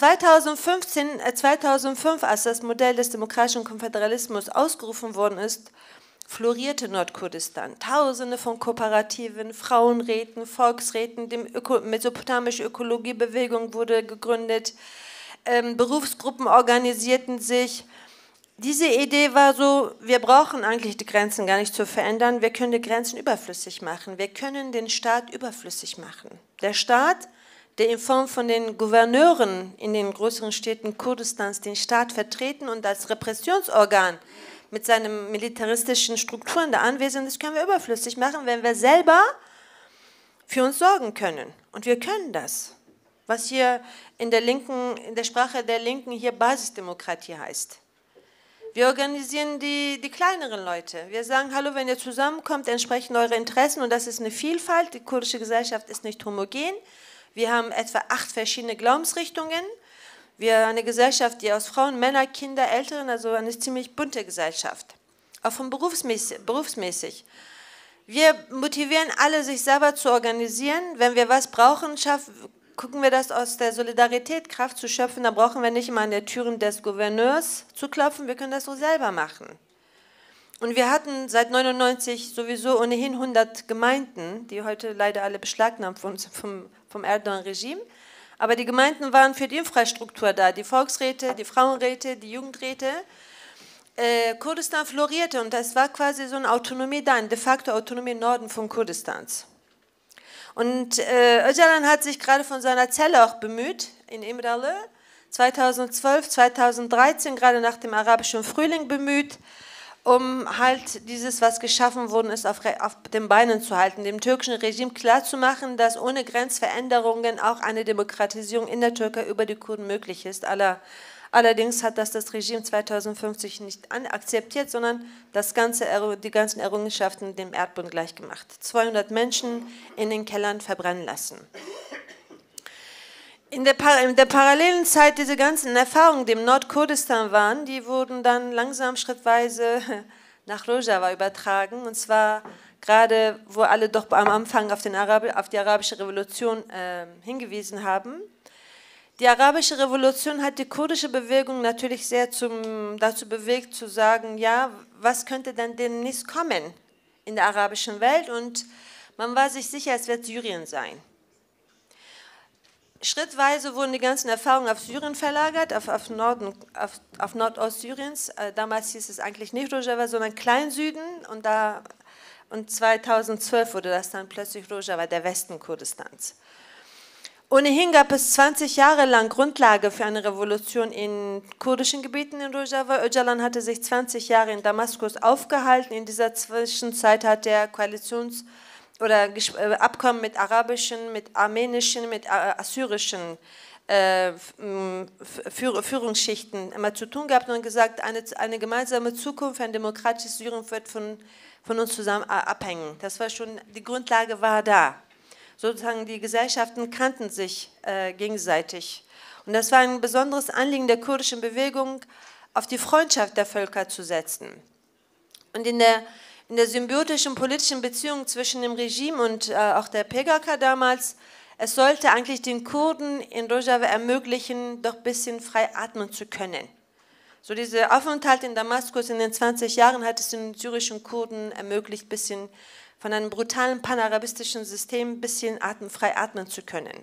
S3: 2005, als das Modell des demokratischen Konföderalismus ausgerufen worden ist, florierte Nordkurdistan. Tausende von Kooperativen, Frauenräten, Volksräten, die mesopotamische Ökologiebewegung wurde gegründet, Berufsgruppen organisierten sich. Diese Idee war so, wir brauchen eigentlich die Grenzen gar nicht zu verändern, wir können die Grenzen überflüssig machen, wir können den Staat überflüssig machen. Der Staat, der in Form von den Gouverneuren in den größeren Städten Kurdistans den Staat vertreten und als Repressionsorgan mit seinen militaristischen Strukturen da anwesend ist, können wir überflüssig machen, wenn wir selber für uns sorgen können. Und wir können das, was hier in der Sprache der Linken hier Basisdemokratie heißt. Wir organisieren die kleineren Leute. Wir sagen, hallo, wenn ihr zusammenkommt, entsprechen eure Interessen und das ist eine Vielfalt. Die kurdische Gesellschaft ist nicht homogen. Wir haben etwa 8 verschiedene Glaubensrichtungen. Wir haben eine Gesellschaft, die aus Frauen, Männern, Kindern, Älteren, also eine ziemlich bunte Gesellschaft. auch von berufsmäßig. Wir motivieren alle, sich selber zu organisieren. Wenn wir was brauchen, gucken wir das aus der Solidarität, Kraft zu schöpfen. Da brauchen wir nicht immer an der Türen des Gouverneurs zu klopfen, wir können das so selber machen. Und wir hatten seit 1999 sowieso ohnehin 100 Gemeinden, die heute leider alle beschlagnahmt vom Erdogan-Regime. Aber die Gemeinden waren für die Infrastruktur da, die Volksräte, die Frauenräte, die Jugendräte. Kurdistan florierte und es war quasi so eine Autonomie da, eine de facto Autonomie im Norden von Kurdistans. Und Öcalan hat sich gerade von seiner Zelle auch bemüht, in İmralı, 2012, 2013, gerade nach dem arabischen Frühling bemüht, um halt dieses, was geschaffen worden ist, auf den Beinen zu halten, dem türkischen Regime klarzumachen, dass ohne Grenzveränderungen auch eine Demokratisierung in der Türkei über die Kurden möglich ist. Allerdings hat das Regime 2050 nicht akzeptiert, sondern die ganzen Errungenschaften dem Erdboden gleichgemacht. 200 Menschen in den Kellern verbrennen lassen. In der parallelen Zeit, diese ganzen Erfahrungen, die im Nordkurdistan waren, die wurden dann langsam schrittweise nach Rojava übertragen. Und zwar gerade, wo alle doch am Anfang auf die arabische Revolution hingewiesen haben. Die arabische Revolution hat die kurdische Bewegung natürlich sehr dazu bewegt, zu sagen, ja, was könnte denn demnächst kommen in der arabischen Welt? Und man war sich sicher, es wird Syrien sein. Schrittweise wurden die ganzen Erfahrungen auf Syrien verlagert, auf Nordostsyriens. Damals hieß es eigentlich nicht Rojava, sondern Kleinsüden. Und 2012 wurde das dann plötzlich Rojava, der Westen Kurdistans. Ohnehin gab es 20 Jahre lang Grundlage für eine Revolution in kurdischen Gebieten in Rojava. Öcalan hatte sich 20 Jahre in Damaskus aufgehalten. In dieser Zwischenzeit hat er Abkommen mit arabischen, mit armenischen, mit assyrischen Führungsschichten immer zu tun gehabt und gesagt, eine gemeinsame Zukunft, ein demokratisches Syrien wird von uns zusammen abhängen. Das war schon, die Grundlage war da. Sozusagen die Gesellschaften kannten sich gegenseitig. Und das war ein besonderes Anliegen der kurdischen Bewegung, auf die Freundschaft der Völker zu setzen. Und in der symbiotischen politischen Beziehung zwischen dem Regime und auch der PKK damals, es sollte eigentlich den Kurden in Rojava ermöglichen, doch ein bisschen frei atmen zu können. So dieser Aufenthalt in Damaskus in den 20 Jahren hat es den syrischen Kurden ermöglicht, ein bisschen von einem brutalen panarabistischen System ein bisschen frei atmen zu können.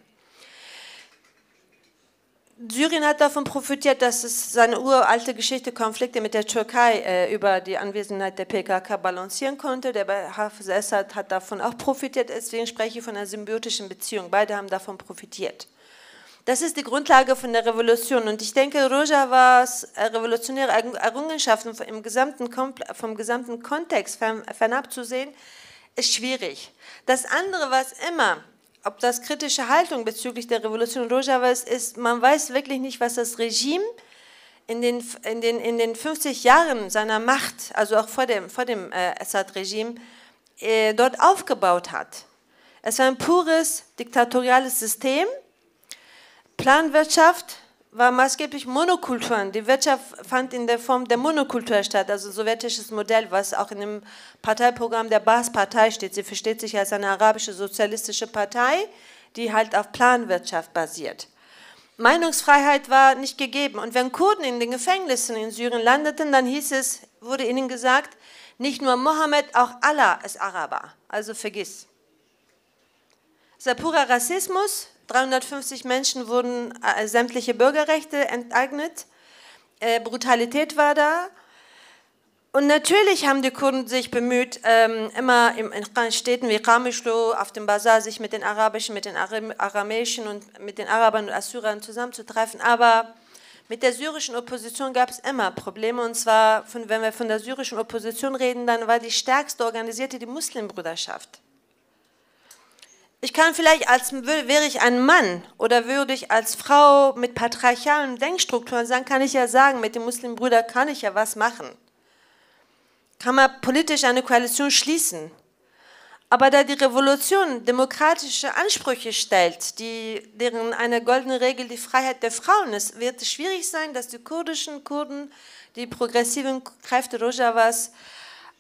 S3: Syrien hat davon profitiert, dass es seine uralte Geschichte, Konflikte mit der Türkei über die Anwesenheit der PKK balancieren konnte. Der Hafez Assad hat davon auch profitiert, deswegen spreche ich von einer symbiotischen Beziehung. Beide haben davon profitiert. Das ist die Grundlage von der Revolution und ich denke, Rojawas revolutionäre Errungenschaften vom gesamten Kontext fernab zu sehen, ist schwierig. Das andere, was immer, ob das kritische Haltung bezüglich der Revolution Rojava ist, man weiß wirklich nicht, was das Regime in den 50 Jahren seiner Macht, also auch vor dem Assad-Regime, dort aufgebaut hat. Es war ein pures diktatoriales System. Planwirtschaft war maßgeblich Monokulturen. Die Wirtschaft fand in der Form der Monokultur statt, also ein sowjetisches Modell, was auch in dem Parteiprogramm der Baas-Partei steht. Sie versteht sich als eine arabische sozialistische Partei, die halt auf Planwirtschaft basiert. Meinungsfreiheit war nicht gegeben. Und wenn Kurden in den Gefängnissen in Syrien landeten, dann wurde ihnen gesagt, nicht nur Mohammed, auch Allah ist Araber. Also vergiss. Es war purer Rassismus. 350 Menschen wurden sämtliche Bürgerrechte enteignet. Brutalität war da. Und natürlich haben die Kurden sich bemüht, immer in Städten wie Qamishlo auf dem Bazar sich mit den arabischen, mit den aramäischen und mit den Arabern und Assyrern zusammenzutreffen. Aber mit der syrischen Opposition gab es immer Probleme. Und zwar, wenn wir von der syrischen Opposition reden, dann war die stärkste organisierte die Muslimbruderschaft. Ich kann vielleicht, wäre ich ein Mann oder würde ich als Frau mit patriarchalen Denkstrukturen sagen, kann ich ja sagen, mit dem Muslimbruder kann ich ja was machen. Kann man politisch eine Koalition schließen. Aber da die Revolution demokratische Ansprüche stellt, deren eine goldene Regel die Freiheit der Frauen ist, wird es schwierig sein, dass die Kurden, die progressiven Kräfte Rojavas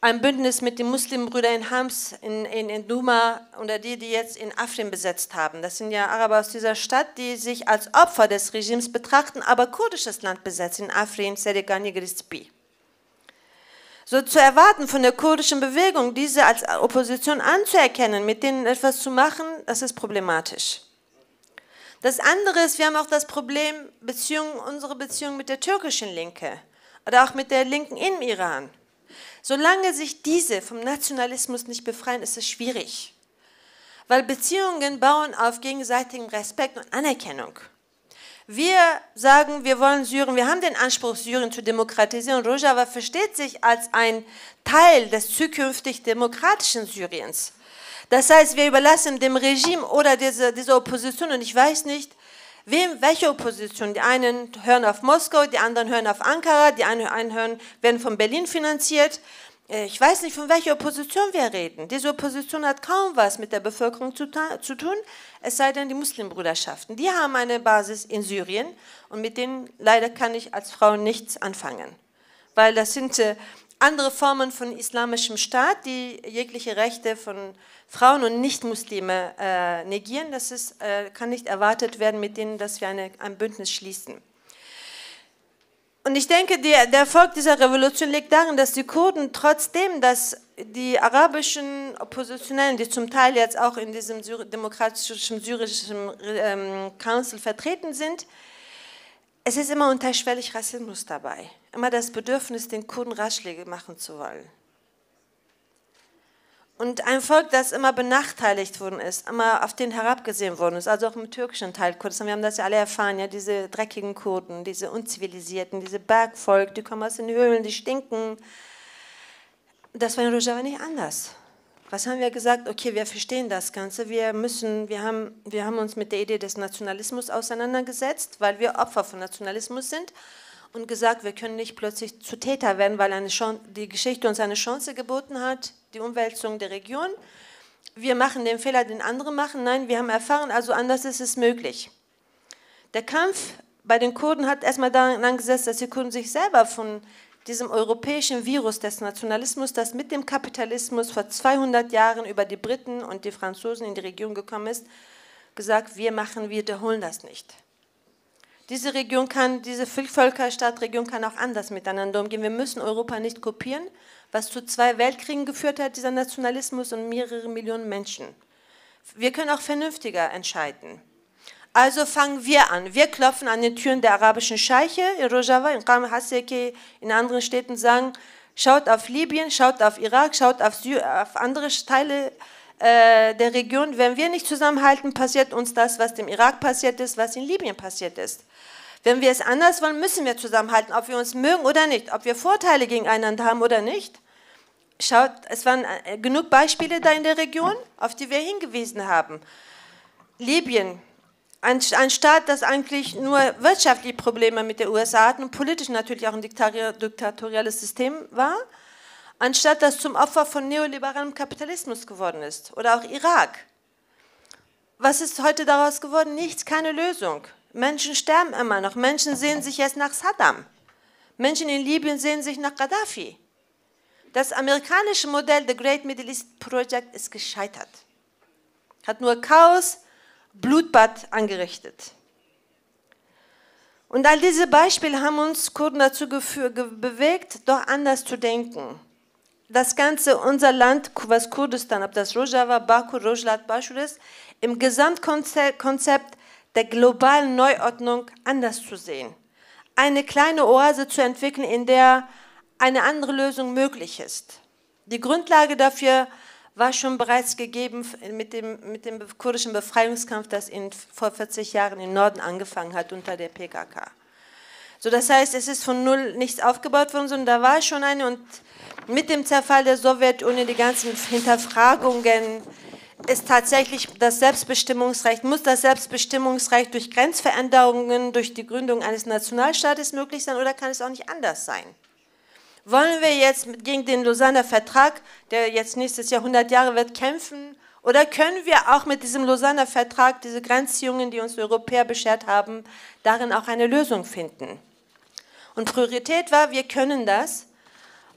S3: ein Bündnis mit den Muslimbrüdern in Hams, in Duma oder die jetzt in Afrin besetzt haben. Das sind ja Araber aus dieser Stadt, die sich als Opfer des Regimes betrachten, aber kurdisches Land besetzen, in Afrin, Sedegani, Grispi. So zu erwarten von der kurdischen Bewegung, diese als Opposition anzuerkennen, mit denen etwas zu machen, das ist problematisch. Das andere ist, wir haben auch das Problem, unsere Beziehung mit der türkischen Linke oder auch mit der Linken im Iran. Solange sich diese vom Nationalismus nicht befreien, ist es schwierig. Weil Beziehungen bauen auf gegenseitigem Respekt und Anerkennung. Wir sagen, wir wollen Syrien, wir haben den Anspruch, Syrien zu demokratisieren. Rojava versteht sich als ein Teil des zukünftig demokratischen Syriens. Das heißt, wir überlassen dem Regime oder dieser Opposition, und ich weiß nicht, welche Opposition. Die einen hören auf Moskau, die anderen hören auf Ankara, die einen werden von Berlin finanziert. Ich weiß nicht, von welcher Opposition wir reden. Diese Opposition hat kaum was mit der Bevölkerung zu tun, es sei denn die Muslimbrüderschaften. Die haben eine Basis in Syrien und mit denen leider kann ich als Frau nichts anfangen. Weil das sind andere Formen von islamischem Staat, die jegliche Rechte von Frauen und Nicht-Muslime negieren. Das kann nicht erwartet werden mit denen, dass wir ein Bündnis schließen. Und ich denke, der Erfolg dieser Revolution liegt darin, dass die Kurden trotzdem, dass die arabischen Oppositionellen, die zum Teil jetzt auch in diesem demokratischen syrischen Council vertreten sind, es ist immer unterschwellig Rassismus dabei. Immer das Bedürfnis, den Kurden Ratschläge machen zu wollen. Und ein Volk, das immer benachteiligt worden ist, immer auf den herabgesehen worden ist, also auch im türkischen Teil Kurdistan, wir haben das ja alle erfahren, ja, diese dreckigen Kurden, diese unzivilisierten, diese Bergvolk, die kommen aus den Höhlen, die stinken. Das war in Rojava nicht anders. Was haben wir gesagt? Okay, wir verstehen das Ganze, wir haben uns mit der Idee des Nationalismus auseinandergesetzt, weil wir Opfer von Nationalismus sind und gesagt, wir können nicht plötzlich zu Täter werden, weil die Geschichte uns eine Chance geboten hat, die Umwälzung der Region. Wir machen den Fehler, den andere machen. Nein, wir haben erfahren, also anders ist es möglich. Der Kampf bei den Kurden hat erstmal daran angesetzt, dass die Kurden sich selber von diesem europäischen Virus des Nationalismus, das mit dem Kapitalismus vor 200 Jahren über die Briten und die Franzosen in die Region gekommen ist, gesagt, wir wiederholen das nicht. Diese Völkerstaatregion kann auch anders miteinander umgehen. Wir müssen Europa nicht kopieren, was zu 2 Weltkriegen geführt hat, dieser Nationalismus und mehrere Millionen Menschen. Wir können auch vernünftiger entscheiden. Also fangen wir an. Wir klopfen an den Türen der arabischen Scheiche in Rojava, in Qam Haseki, in anderen Städten sagen, schaut auf Libyen, schaut auf Irak, schaut auf andere Teile der Region. Wenn wir nicht zusammenhalten, passiert uns das, was dem Irak passiert ist, was in Libyen passiert ist. Wenn wir es anders wollen, müssen wir zusammenhalten, ob wir uns mögen oder nicht, ob wir Vorteile gegeneinander haben oder nicht. Schaut, es waren genug Beispiele da in der Region, auf die wir hingewiesen haben. Libyen, ein Staat, das eigentlich nur wirtschaftliche Probleme mit der USA hat und politisch natürlich auch ein diktatoriales System war, anstatt das zum Opfer von neoliberalem Kapitalismus geworden ist. Oder auch Irak. Was ist heute daraus geworden? Nichts, keine Lösung. Menschen sterben immer noch. Menschen sehen sich jetzt nach Saddam. Menschen in Libyen sehen sich nach Gaddafi. Das amerikanische Modell, The Great Middle East Project, ist gescheitert. Hat nur Chaos, Blutbad angerichtet. Und all diese Beispiele haben uns Kurden dazu bewegt, doch anders zu denken. Das Ganze, unser Land, was Kurdistan, ob das Rojava, Baku, Rojlat, Bashur ist, im Gesamtkonzept der globalen Neuordnung anders zu sehen. Eine kleine Oase zu entwickeln, in der eine andere Lösung möglich ist. Die Grundlage dafür war schon bereits gegeben mit dem kurdischen Befreiungskampf, das vor 40 Jahren im Norden angefangen hat unter der PKK. So, das heißt, es ist von null nichts aufgebaut worden, sondern da war schon eine, und mit dem Zerfall der Sowjetunion, die ganzen Hinterfragungen, ist tatsächlich das Selbstbestimmungsrecht, muss das Selbstbestimmungsrecht durch Grenzveränderungen, durch die Gründung eines Nationalstaates möglich sein, oder kann es auch nicht anders sein? Wollen wir jetzt gegen den Lausanner Vertrag, der jetzt nächstes Jahr 100 Jahre wird, kämpfen, oder können wir auch mit diesem Lausanner Vertrag, diese Grenzziehungen, die uns die Europäer beschert haben, darin auch eine Lösung finden? Und Priorität war, wir können das.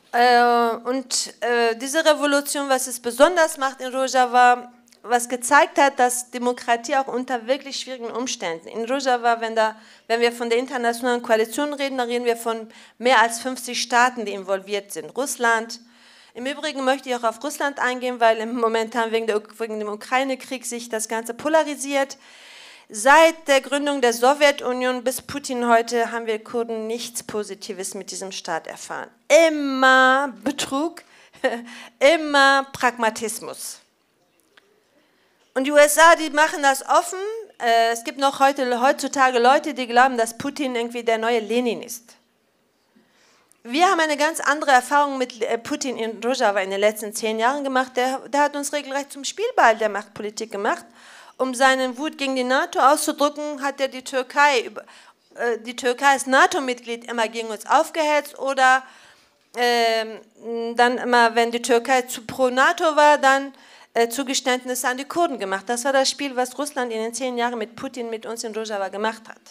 S3: Diese Revolution, was es besonders macht in Rojava, was gezeigt hat, dass Demokratie auch unter wirklich schwierigen Umständen. In Rojava, wenn wir von der internationalen Koalition reden, dann reden wir von mehr als 50 Staaten, die involviert sind. Russland. Im Übrigen möchte ich auch auf Russland eingehen, weil momentan wegen dem Ukraine-Krieg sich das Ganze polarisiert. Seit der Gründung der Sowjetunion bis Putin heute haben wir Kurden nichts Positives mit diesem Staat erfahren. Immer Betrug, immer Pragmatismus. Und die USA, die machen das offen. Es gibt noch heutzutage Leute, die glauben, dass Putin irgendwie der neue Lenin ist. Wir haben eine ganz andere Erfahrung mit Putin in Rojava in den letzten 10 Jahren gemacht. Der hat uns regelrecht zum Spielball der Machtpolitik gemacht. Um seinen Wut gegen die NATO auszudrücken, hat er die Türkei als NATO-Mitglied immer gegen uns aufgehetzt oder dann immer, wenn die Türkei zu pro-NATO war, dann Zugeständnisse an die Kurden gemacht. Das war das Spiel, was Russland in den 10 Jahren mit Putin, mit uns in Rojava gemacht hat.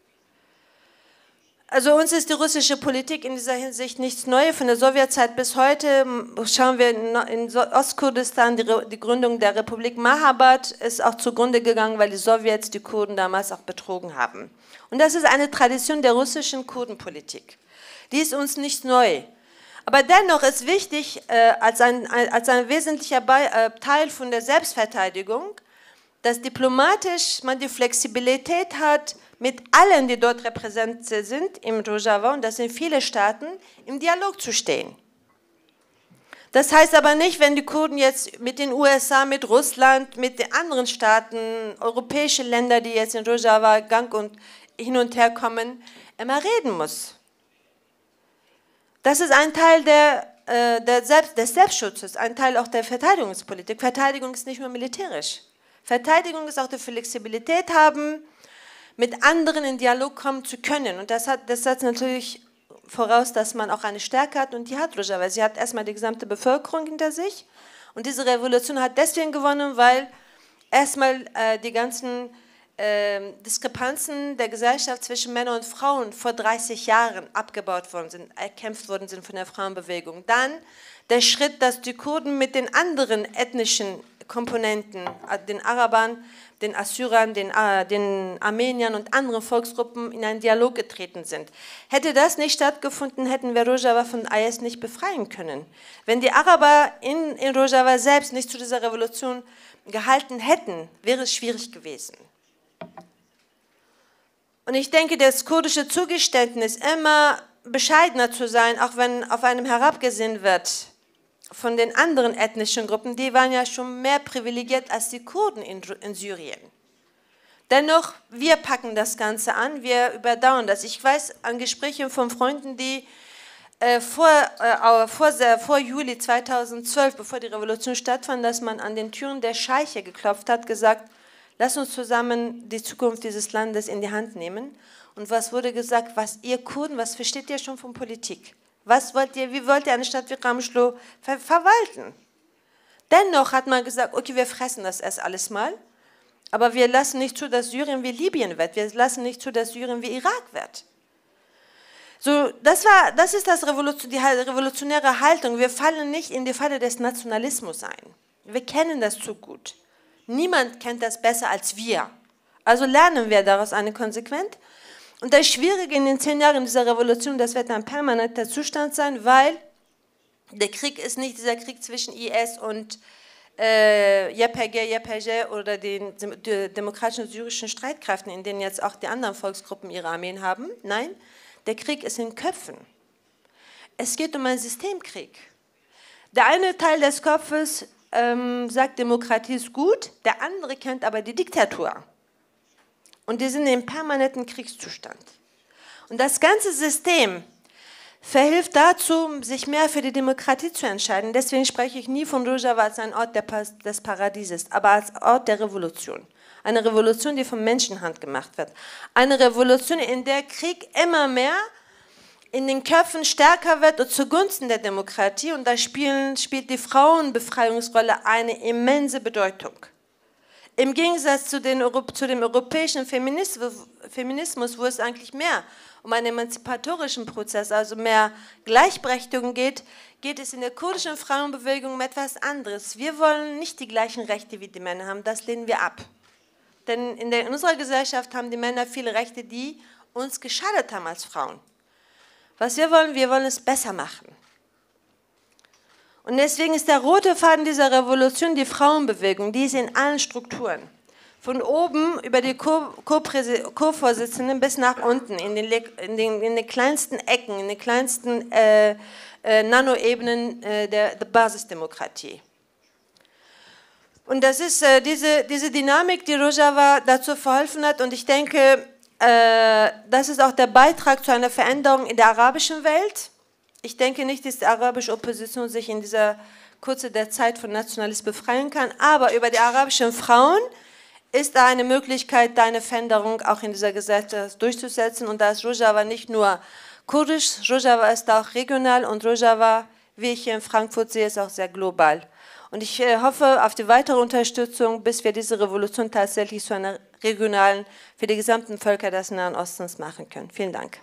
S3: Also uns ist die russische Politik in dieser Hinsicht nichts Neues. Von der Sowjetzeit bis heute schauen wir in Ostkurdistan, die Gründung der Republik Mahabad ist auch zugrunde gegangen, weil die Sowjets die Kurden damals auch betrogen haben. Und das ist eine Tradition der russischen Kurdenpolitik. Die ist uns nicht neu. Aber dennoch ist wichtig, als ein wesentlicher Teil von der Selbstverteidigung, dass diplomatisch man die Flexibilität hat, mit allen, die dort repräsentiert sind, im Rojava, und das sind viele Staaten, im Dialog zu stehen. Das heißt aber nicht, wenn die Kurden jetzt mit den USA, mit Russland, mit den anderen Staaten, europäische Länder, die jetzt in Rojava gang und hin und her kommen, immer reden muss. Das ist ein Teil des Selbstschutzes, ein Teil auch der Verteidigungspolitik. Verteidigung ist nicht nur militärisch. Verteidigung ist auch die Flexibilität haben, mit anderen in Dialog kommen zu können. Und das setzt natürlich voraus, dass man auch eine Stärke hat, und die hat Rojava. Sie hat erstmal die gesamte Bevölkerung hinter sich. Und diese Revolution hat deswegen gewonnen, weil erstmal die ganzen Diskrepanzen der Gesellschaft zwischen Männern und Frauen vor 30 Jahren abgebaut worden sind, erkämpft worden sind von der Frauenbewegung. Dann der Schritt, dass die Kurden mit den anderen ethnischen Komponenten, den Arabern, den Assyrern, den Armeniern und anderen Volksgruppen in einen Dialog getreten sind. Hätte das nicht stattgefunden, hätten wir Rojava von IS nicht befreien können. Wenn die Araber in Rojava selbst nicht zu dieser Revolution gehalten hätten, wäre es schwierig gewesen. Und ich denke, das kurdische Zugeständnis, immer bescheidener zu sein, auch wenn auf einem herabgesehen wird von den anderen ethnischen Gruppen, die waren ja schon mehr privilegiert als die Kurden in Syrien. Dennoch, wir packen das Ganze an, wir überdauern das. Ich weiß an Gesprächen von Freunden, die vor Juli 2012, bevor die Revolution stattfand, dass man an den Türen der Scheiche geklopft hat, gesagt, lass uns zusammen die Zukunft dieses Landes in die Hand nehmen. Und was wurde gesagt? Was ihr Kurden, was versteht ihr schon von Politik? Wie wollt ihr eine Stadt wie Ramschlo verwalten? Dennoch hat man gesagt, okay, wir fressen das erst alles mal, aber wir lassen nicht zu, dass Syrien wie Libyen wird. Wir lassen nicht zu, dass Syrien wie Irak wird. So, das ist die revolutionäre Haltung. Wir fallen nicht in die Falle des Nationalismus ein. Wir kennen das zu gut. Niemand kennt das besser als wir. Also lernen wir daraus eine Konsequenz. Und das Schwierige in den 10 Jahren dieser Revolution, das wird ein permanenter Zustand sein, weil der Krieg ist nicht dieser Krieg zwischen IS und YPG oder den demokratischen syrischen Streitkräften, in denen jetzt auch die anderen Volksgruppen ihre Armeen haben. Nein, der Krieg ist in Köpfen. Es geht um einen Systemkrieg. Der eine Teil des Kopfes sagt, Demokratie ist gut, der andere kennt aber die Diktatur. Und die sind im permanenten Kriegszustand. Und das ganze System verhilft dazu, sich mehr für die Demokratie zu entscheiden. Deswegen spreche ich nie von Rojava als ein Ort des Paradieses, aber als Ort der Revolution. Eine Revolution, die von Menschenhand gemacht wird. Eine Revolution, in der Krieg immer mehr in den Köpfen stärker wird und zugunsten der Demokratie. Und da spielt die Frauenbefreiungsrolle eine immense Bedeutung. im Gegensatz zu dem europäischen Feminismus, wo es eigentlich mehr um einen emanzipatorischen Prozess, also mehr Gleichberechtigung geht, geht es in der kurdischen Frauenbewegung um etwas anderes. Wir wollen nicht die gleichen Rechte wie die Männer haben, das lehnen wir ab. Denn in unserer Gesellschaft haben die Männer viele Rechte, die uns geschadet haben als Frauen. Was wir wollen es besser machen. Und deswegen ist der rote Faden dieser Revolution die Frauenbewegung, die ist in allen Strukturen. Von oben über die Co-Vorsitzenden bis nach unten, in den kleinsten Ecken, in den kleinsten Nanoebenen der Basisdemokratie. Und das ist diese Dynamik, die Rojava dazu verholfen hat. Und ich denke, das ist auch der Beitrag zu einer Veränderung in der arabischen Welt. Ich denke nicht, dass die arabische Opposition sich in dieser Kürze der Zeit von Nationalismus befreien kann, aber über die arabischen Frauen ist da eine Möglichkeit, da eine Veränderung auch in dieser Gesellschaft durchzusetzen. Und da ist Rojava nicht nur kurdisch, Rojava ist auch regional und Rojava, wie ich hier in Frankfurt sehe, ist auch sehr global. Und ich hoffe auf die weitere Unterstützung, bis wir diese Revolution tatsächlich zu einer regionalen, für die gesamten Völker des Nahen Ostens machen können. Vielen Dank.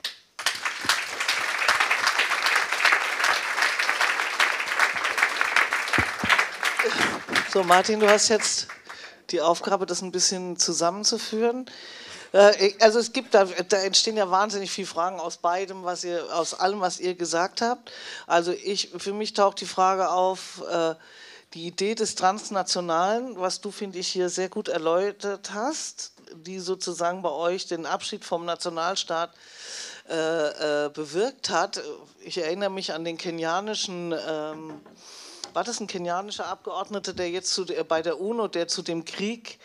S1: So, Martin, du hast jetzt die Aufgabe, das ein bisschen zusammenzuführen. Also es gibt da entstehen ja wahnsinnig viele Fragen aus beidem, aus allem, was ihr gesagt habt. Also für mich taucht die Frage auf, die Idee des Transnationalen, was du, finde ich, hier sehr gut erläutert hast, die sozusagen bei euch den Abschied vom Nationalstaat bewirkt hat. Ich erinnere mich an den kenianischen war das ein kenianischer Abgeordneter, der jetzt bei der UNO, der zu dem Krieg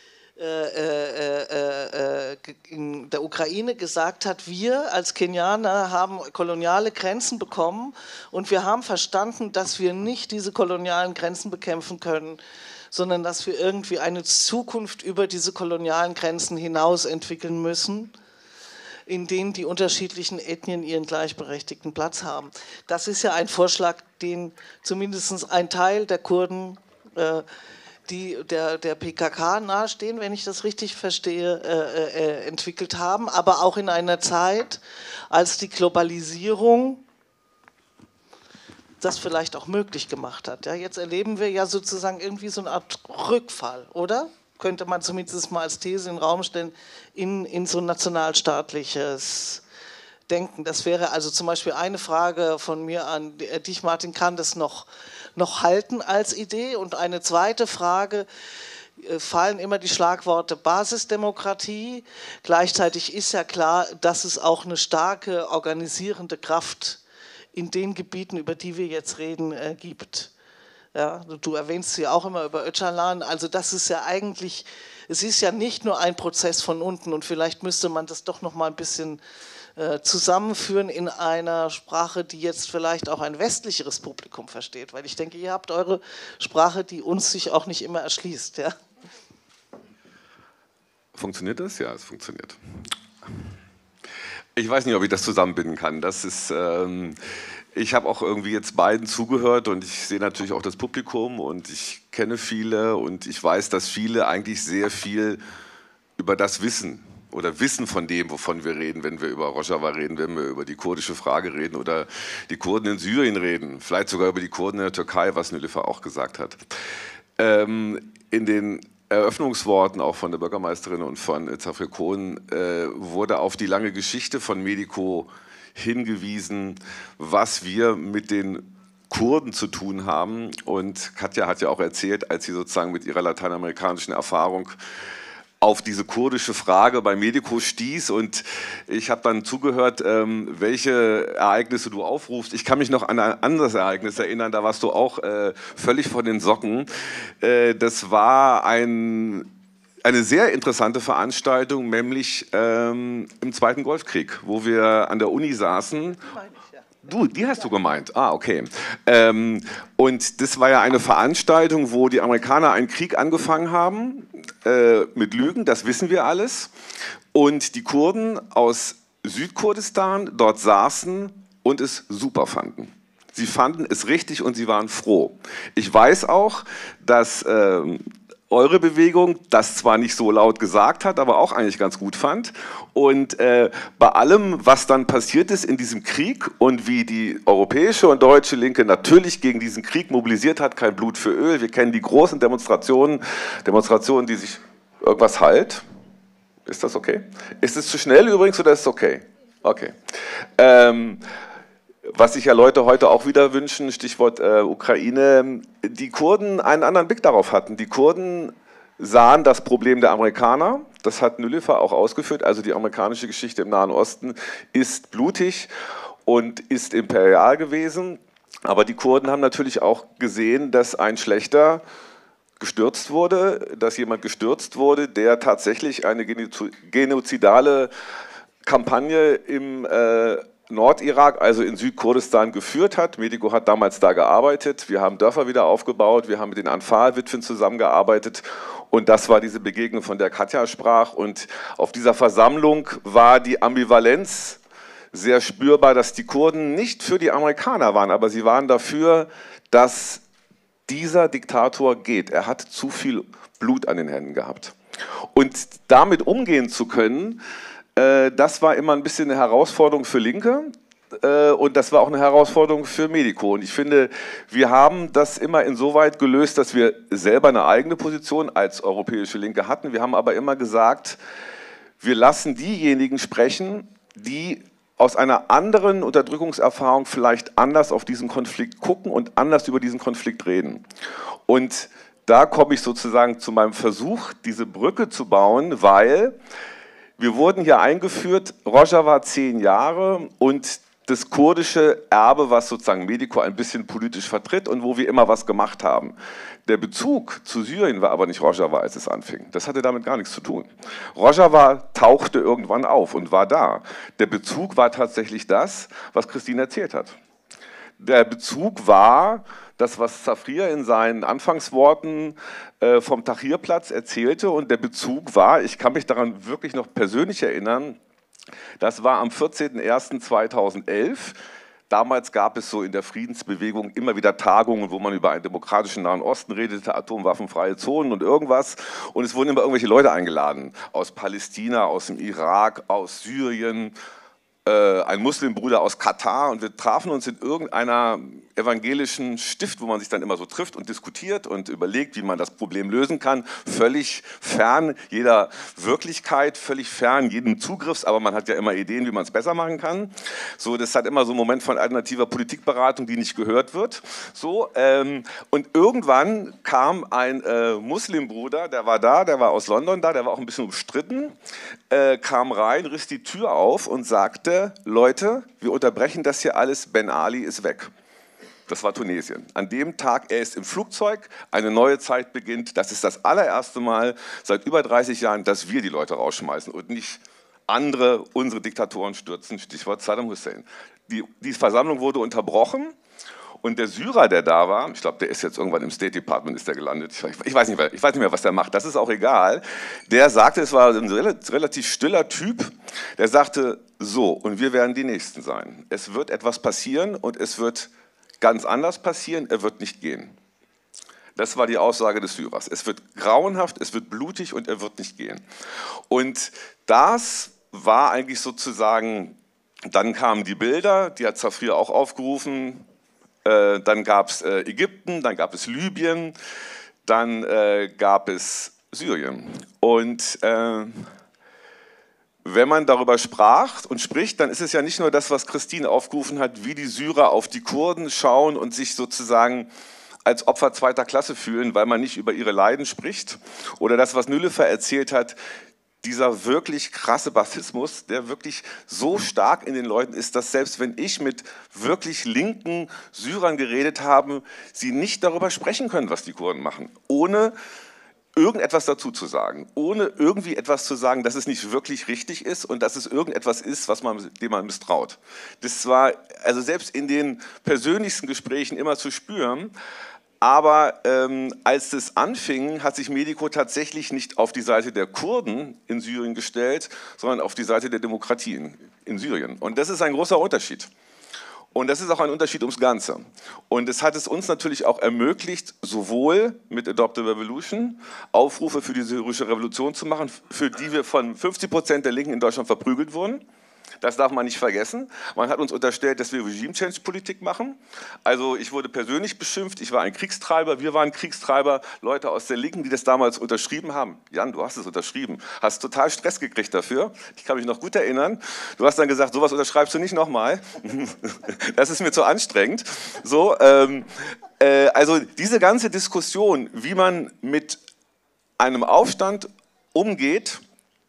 S1: in der Ukraine gesagt hat, wir als Kenianer haben koloniale Grenzen bekommen und wir haben verstanden, dass wir nicht diese kolonialen Grenzen bekämpfen können, sondern dass wir irgendwie eine Zukunft über diese kolonialen Grenzen hinaus entwickeln müssen, in denen die unterschiedlichen Ethnien ihren gleichberechtigten Platz haben. Das ist ja ein Vorschlag, den zumindest ein Teil der Kurden, die der PKK nahestehen, wenn ich das richtig verstehe, entwickelt haben, aber auch in einer Zeit, als die Globalisierung das vielleicht auch möglich gemacht hat. Ja, jetzt erleben wir ja sozusagen irgendwie so eine Art Rückfall, oder? Könnte man zumindest mal als These in den Raum stellen, in so ein nationalstaatliches Denken. Das wäre also zum Beispiel eine Frage von mir an dich, Martin, kann das noch halten als Idee? Und eine zweite Frage, fallen immer die Schlagworte Basisdemokratie. Gleichzeitig ist ja klar, dass es auch eine starke organisierende Kraft in den Gebieten, über die wir jetzt reden, gibt. Ja, du erwähnst sie auch immer über Öcalan, also das ist ja eigentlich, es ist ja nicht nur ein Prozess von unten und vielleicht müsste man das doch noch mal ein bisschen zusammenführen in einer Sprache, die jetzt vielleicht auch ein westlicheres Publikum versteht, weil ich denke, ihr habt eure Sprache, die uns sich auch nicht immer erschließt. Ja?
S4: Funktioniert das? Ja, es funktioniert. Ich weiß nicht, ob ich das zusammenbinden kann. Das ist... Ich habe auch irgendwie jetzt beiden zugehört und ich sehe natürlich auch das Publikum und ich kenne viele und ich weiß, dass viele eigentlich sehr viel über das wissen oder wissen von dem, wovon wir reden, wenn wir über Rojava reden, wenn wir über die kurdische Frage reden oder die Kurden in Syrien reden, vielleicht sogar über die Kurden in der Türkei, was Nilüfer auch gesagt hat. In den Eröffnungsworten auch von der Bürgermeisterin und von Zafir Kohn wurde auf die lange Geschichte von Medico hingewiesen, was wir mit den Kurden zu tun haben. Und Katja hat ja auch erzählt, als sie sozusagen mit ihrer lateinamerikanischen Erfahrung auf diese kurdische Frage bei Medico stieß. Und ich habe dann zugehört, welche Ereignisse du aufrufst. Ich kann mich noch an ein anderes Ereignis erinnern, da warst du auch völlig von den Socken. Das war eine sehr interessante Veranstaltung, nämlich im Zweiten Golfkrieg, wo wir an der Uni saßen. Die hast du gemeint? Ah, okay. Und das war ja eine Veranstaltung, wo die Amerikaner einen Krieg angefangen haben, mit Lügen, das wissen wir alles. Und die Kurden aus Südkurdistan dort saßen und es super fanden. Sie fanden es richtig und sie waren froh. Ich weiß auch, dass eure Bewegung das zwar nicht so laut gesagt hat, aber auch eigentlich ganz gut fand. Und bei allem, was dann passiert ist in diesem Krieg und wie die europäische und deutsche Linke natürlich gegen diesen Krieg mobilisiert hat, kein Blut für Öl, wir kennen die großen Demonstrationen, die sich irgendwas halt. Ist das okay? Ist es zu schnell übrigens oder ist es okay? Okay. Was sich ja Leute heute auch wieder wünschen, Stichwort Ukraine, die Kurden einen anderen Blick darauf hatten. Die Kurden sahen das Problem der Amerikaner, das hat Nülüfer auch ausgeführt, also die amerikanische Geschichte im Nahen Osten ist blutig und ist imperial gewesen, aber die Kurden haben natürlich auch gesehen, dass ein Schlechter gestürzt wurde, dass jemand gestürzt wurde, der tatsächlich eine genozidale Kampagne im Nordirak, also in Südkurdistan, geführt hat. Medico hat damals da gearbeitet, wir haben Dörfer wieder aufgebaut, wir haben mit den Anfal-Witwen zusammengearbeitet und das war diese Begegnung, von der Katja sprach. Und auf dieser Versammlung war die Ambivalenz sehr spürbar, dass die Kurden nicht für die Amerikaner waren, aber sie waren dafür, dass dieser Diktator geht. Er hat zu viel Blut an den Händen gehabt. Und damit umgehen zu können, das war immer ein bisschen eine Herausforderung für Linke und das war auch eine Herausforderung für Medico. Und ich finde, wir haben das immer insoweit gelöst, dass wir selber eine eigene Position als europäische Linke hatten. Wir haben aber immer gesagt, wir lassen diejenigen sprechen, die aus einer anderen Unterdrückungserfahrung vielleicht anders auf diesen Konflikt gucken und anders über diesen Konflikt reden. Und da komme ich sozusagen zu meinem Versuch, diese Brücke zu bauen, weil wir wurden hier eingeführt, Rojava war 10 Jahre und das kurdische Erbe, was sozusagen Medico ein bisschen politisch vertritt und wo wir immer was gemacht haben. Der Bezug zu Syrien war aber nicht Rojava, als es anfing. Das hatte damit gar nichts zu tun. Rojava tauchte irgendwann auf und war da. Der Bezug war tatsächlich das, was Christine erzählt hat. Der Bezug war das, was Zafrir in seinen Anfangsworten vom Tahrirplatz erzählte, und der Bezug war, ich kann mich daran wirklich noch persönlich erinnern, das war am 14.01.2011. Damals gab es so in der Friedensbewegung immer wieder Tagungen, wo man über einen demokratischen Nahen Osten redete, atomwaffenfreie Zonen und irgendwas. Und es wurden immer irgendwelche Leute eingeladen, aus Palästina, aus dem Irak, aus Syrien, ein Muslimbruder aus Katar, und wir trafen uns in irgendeiner evangelischen Stift, wo man sich dann immer so trifft und diskutiert und überlegt, wie man das Problem lösen kann, völlig fern jeder Wirklichkeit, völlig fern jedem Zugriffs, aber man hat ja immer Ideen, wie man es besser machen kann. So, das hat immer so einen Moment von alternativer Politikberatung, die nicht gehört wird. So, und irgendwann kam ein Muslimbruder, der war da, der war aus London da, der war auch ein bisschen umstritten, kam rein, riss die Tür auf und sagte: Leute, wir unterbrechen das hier alles, Ben Ali ist weg. Das war Tunesien. An dem Tag, er ist im Flugzeug, eine neue Zeit beginnt. Das ist das allererste Mal seit über 30 Jahren, dass wir die Leute rausschmeißen und nicht andere unsere Diktatoren stürzen, Stichwort Saddam Hussein. Die Versammlung wurde unterbrochen. Und der Syrer, der da war, ich glaube, der ist jetzt irgendwann im State Department, ist der gelandet, ich weiß nicht mehr, was der macht, das ist auch egal, der sagte, es war ein relativ stiller Typ, der sagte, so, und wir werden die Nächsten sein. Es wird etwas passieren und es wird ganz anders passieren, er wird nicht gehen. Das war die Aussage des Syrers. Es wird grauenhaft, es wird blutig und er wird nicht gehen. Und das war eigentlich sozusagen, dann kamen die Bilder, die hat Zafrir auch aufgerufen. Dann gab es Ägypten, dann gab es Libyen, dann gab es Syrien. Und wenn man darüber sprach und spricht, dann ist es ja nicht nur das, was Christine aufgerufen hat, wie die Syrer auf die Kurden schauen und sich sozusagen als Opfer zweiter Klasse fühlen, weil man nicht über ihre Leiden spricht. Oder das, was Nülüfer erzählt hat, dieser wirklich krasse Bassismus, der wirklich so stark in den Leuten ist, dass selbst wenn ich mit wirklich linken Syrern geredet habe, sie nicht darüber sprechen können, was die Kurden machen, ohne irgendetwas dazu zu sagen, ohne irgendwie etwas zu sagen, dass es nicht wirklich richtig ist und dass es irgendetwas ist, dem man misstraut. Das war also selbst in den persönlichsten Gesprächen immer zu spüren. Aber als das anfing, hat sich Medico tatsächlich nicht auf die Seite der Kurden in Syrien gestellt, sondern auf die Seite der Demokratien in Syrien. Und das ist ein großer Unterschied. Und das ist auch ein Unterschied ums Ganze. Und es hat es uns natürlich auch ermöglicht, sowohl mit Adopt a Revolution Aufrufe für die syrische Revolution zu machen, für die wir von 50% der Linken in Deutschland verprügelt wurden. Das darf man nicht vergessen. Man hat uns unterstellt, dass wir Regime-Change-Politik machen. Also ich wurde persönlich beschimpft, ich war ein Kriegstreiber, wir waren Kriegstreiber, Leute aus der Linken, die das damals unterschrieben haben. Jan, du hast es unterschrieben, hast total Stress gekriegt dafür. Ich kann mich noch gut erinnern. Du hast dann gesagt, sowas unterschreibst du nicht nochmal. Das ist mir zu anstrengend. So, also diese ganze Diskussion, wie man mit einem Aufstand umgeht,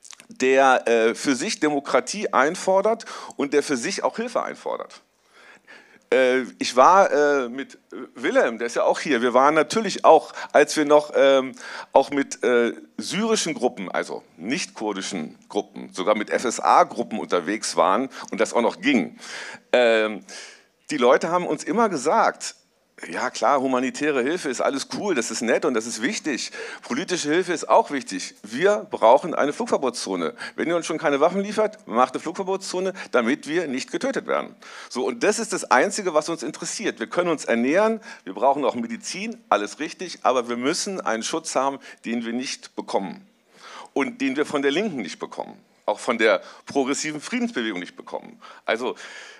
S4: der für sich Demokratie einfordert und der für sich auch Hilfe einfordert. Ich war mit Wilhelm, der ist ja auch hier, wir waren natürlich auch, als wir noch auch mit syrischen Gruppen, also nicht kurdischen Gruppen, sogar mit FSA-Gruppen unterwegs waren und das auch noch ging. Die Leute haben uns immer gesagt, ja klar, humanitäre Hilfe ist alles cool, das ist nett und das ist wichtig. Politische Hilfe ist auch wichtig. Wir brauchen eine Flugverbotszone. Wenn ihr uns schon keine Waffen liefert, macht eine Flugverbotszone, damit wir nicht getötet werden. So, und das ist das Einzige, was uns interessiert. Wir können uns ernähren, wir brauchen auch Medizin, alles richtig, aber wir müssen einen Schutz haben, den wir nicht bekommen. Und den wir von der Linken nicht bekommen. Auch von der progressiven Friedensbewegung nicht bekommen. Also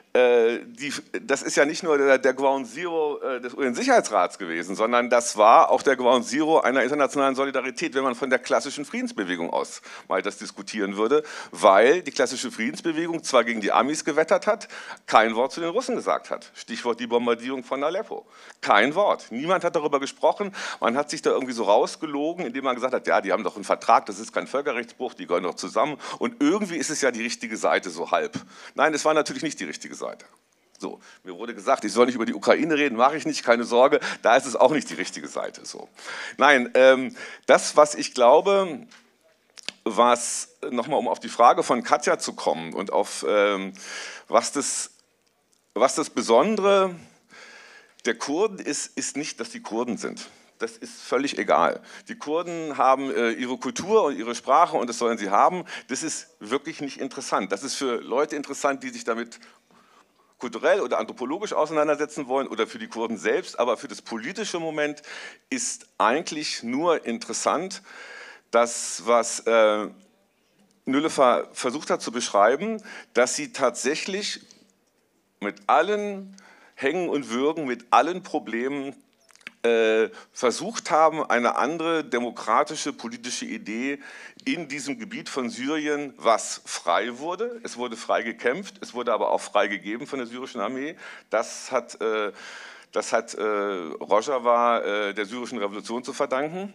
S4: das ist ja nicht nur der Ground Zero des UN-Sicherheitsrats gewesen, sondern das war auch der Ground Zero einer internationalen Solidarität, wenn man von der klassischen Friedensbewegung aus mal das diskutieren würde, weil die klassische Friedensbewegung zwar gegen die Amis gewettert hat, kein Wort zu den Russen gesagt hat. Stichwort die Bombardierung von Aleppo. Kein Wort. Niemand hat darüber gesprochen. Man hat sich da irgendwie so rausgelogen, indem man gesagt hat, ja, die haben doch einen Vertrag, das ist kein Völkerrechtsbruch, die gehören doch zusammen. Und irgendwie ist es ja die richtige Seite, so halb. Nein, es war natürlich nicht die richtige Seite. So, mir wurde gesagt, ich soll nicht über die Ukraine reden, mache ich nicht, keine Sorge, da ist es auch nicht die richtige Seite. So. Nein, das, was ich glaube, was, nochmal um auf die Frage von Katja zu kommen und auf was das Besondere der Kurden ist, ist nicht, dass die Kurden sind. Das ist völlig egal. Die Kurden haben ihre Kultur und ihre Sprache und das sollen sie haben. Das ist wirklich nicht interessant. Das ist für Leute interessant, die sich damit kulturell oder anthropologisch auseinandersetzen wollen oder für die Kurden selbst. Aber für das politische Moment ist eigentlich nur interessant, das, was Nülüfer versucht hat zu beschreiben, dass sie tatsächlich mit allen Hängen und Würgen, mit allen Problemen versucht haben, eine andere demokratische politische Idee in diesem Gebiet von Syrien, was frei wurde. Es wurde frei gekämpft, es wurde aber auch frei gegeben von der syrischen Armee. Das hat Rojava der syrischen Revolution zu verdanken.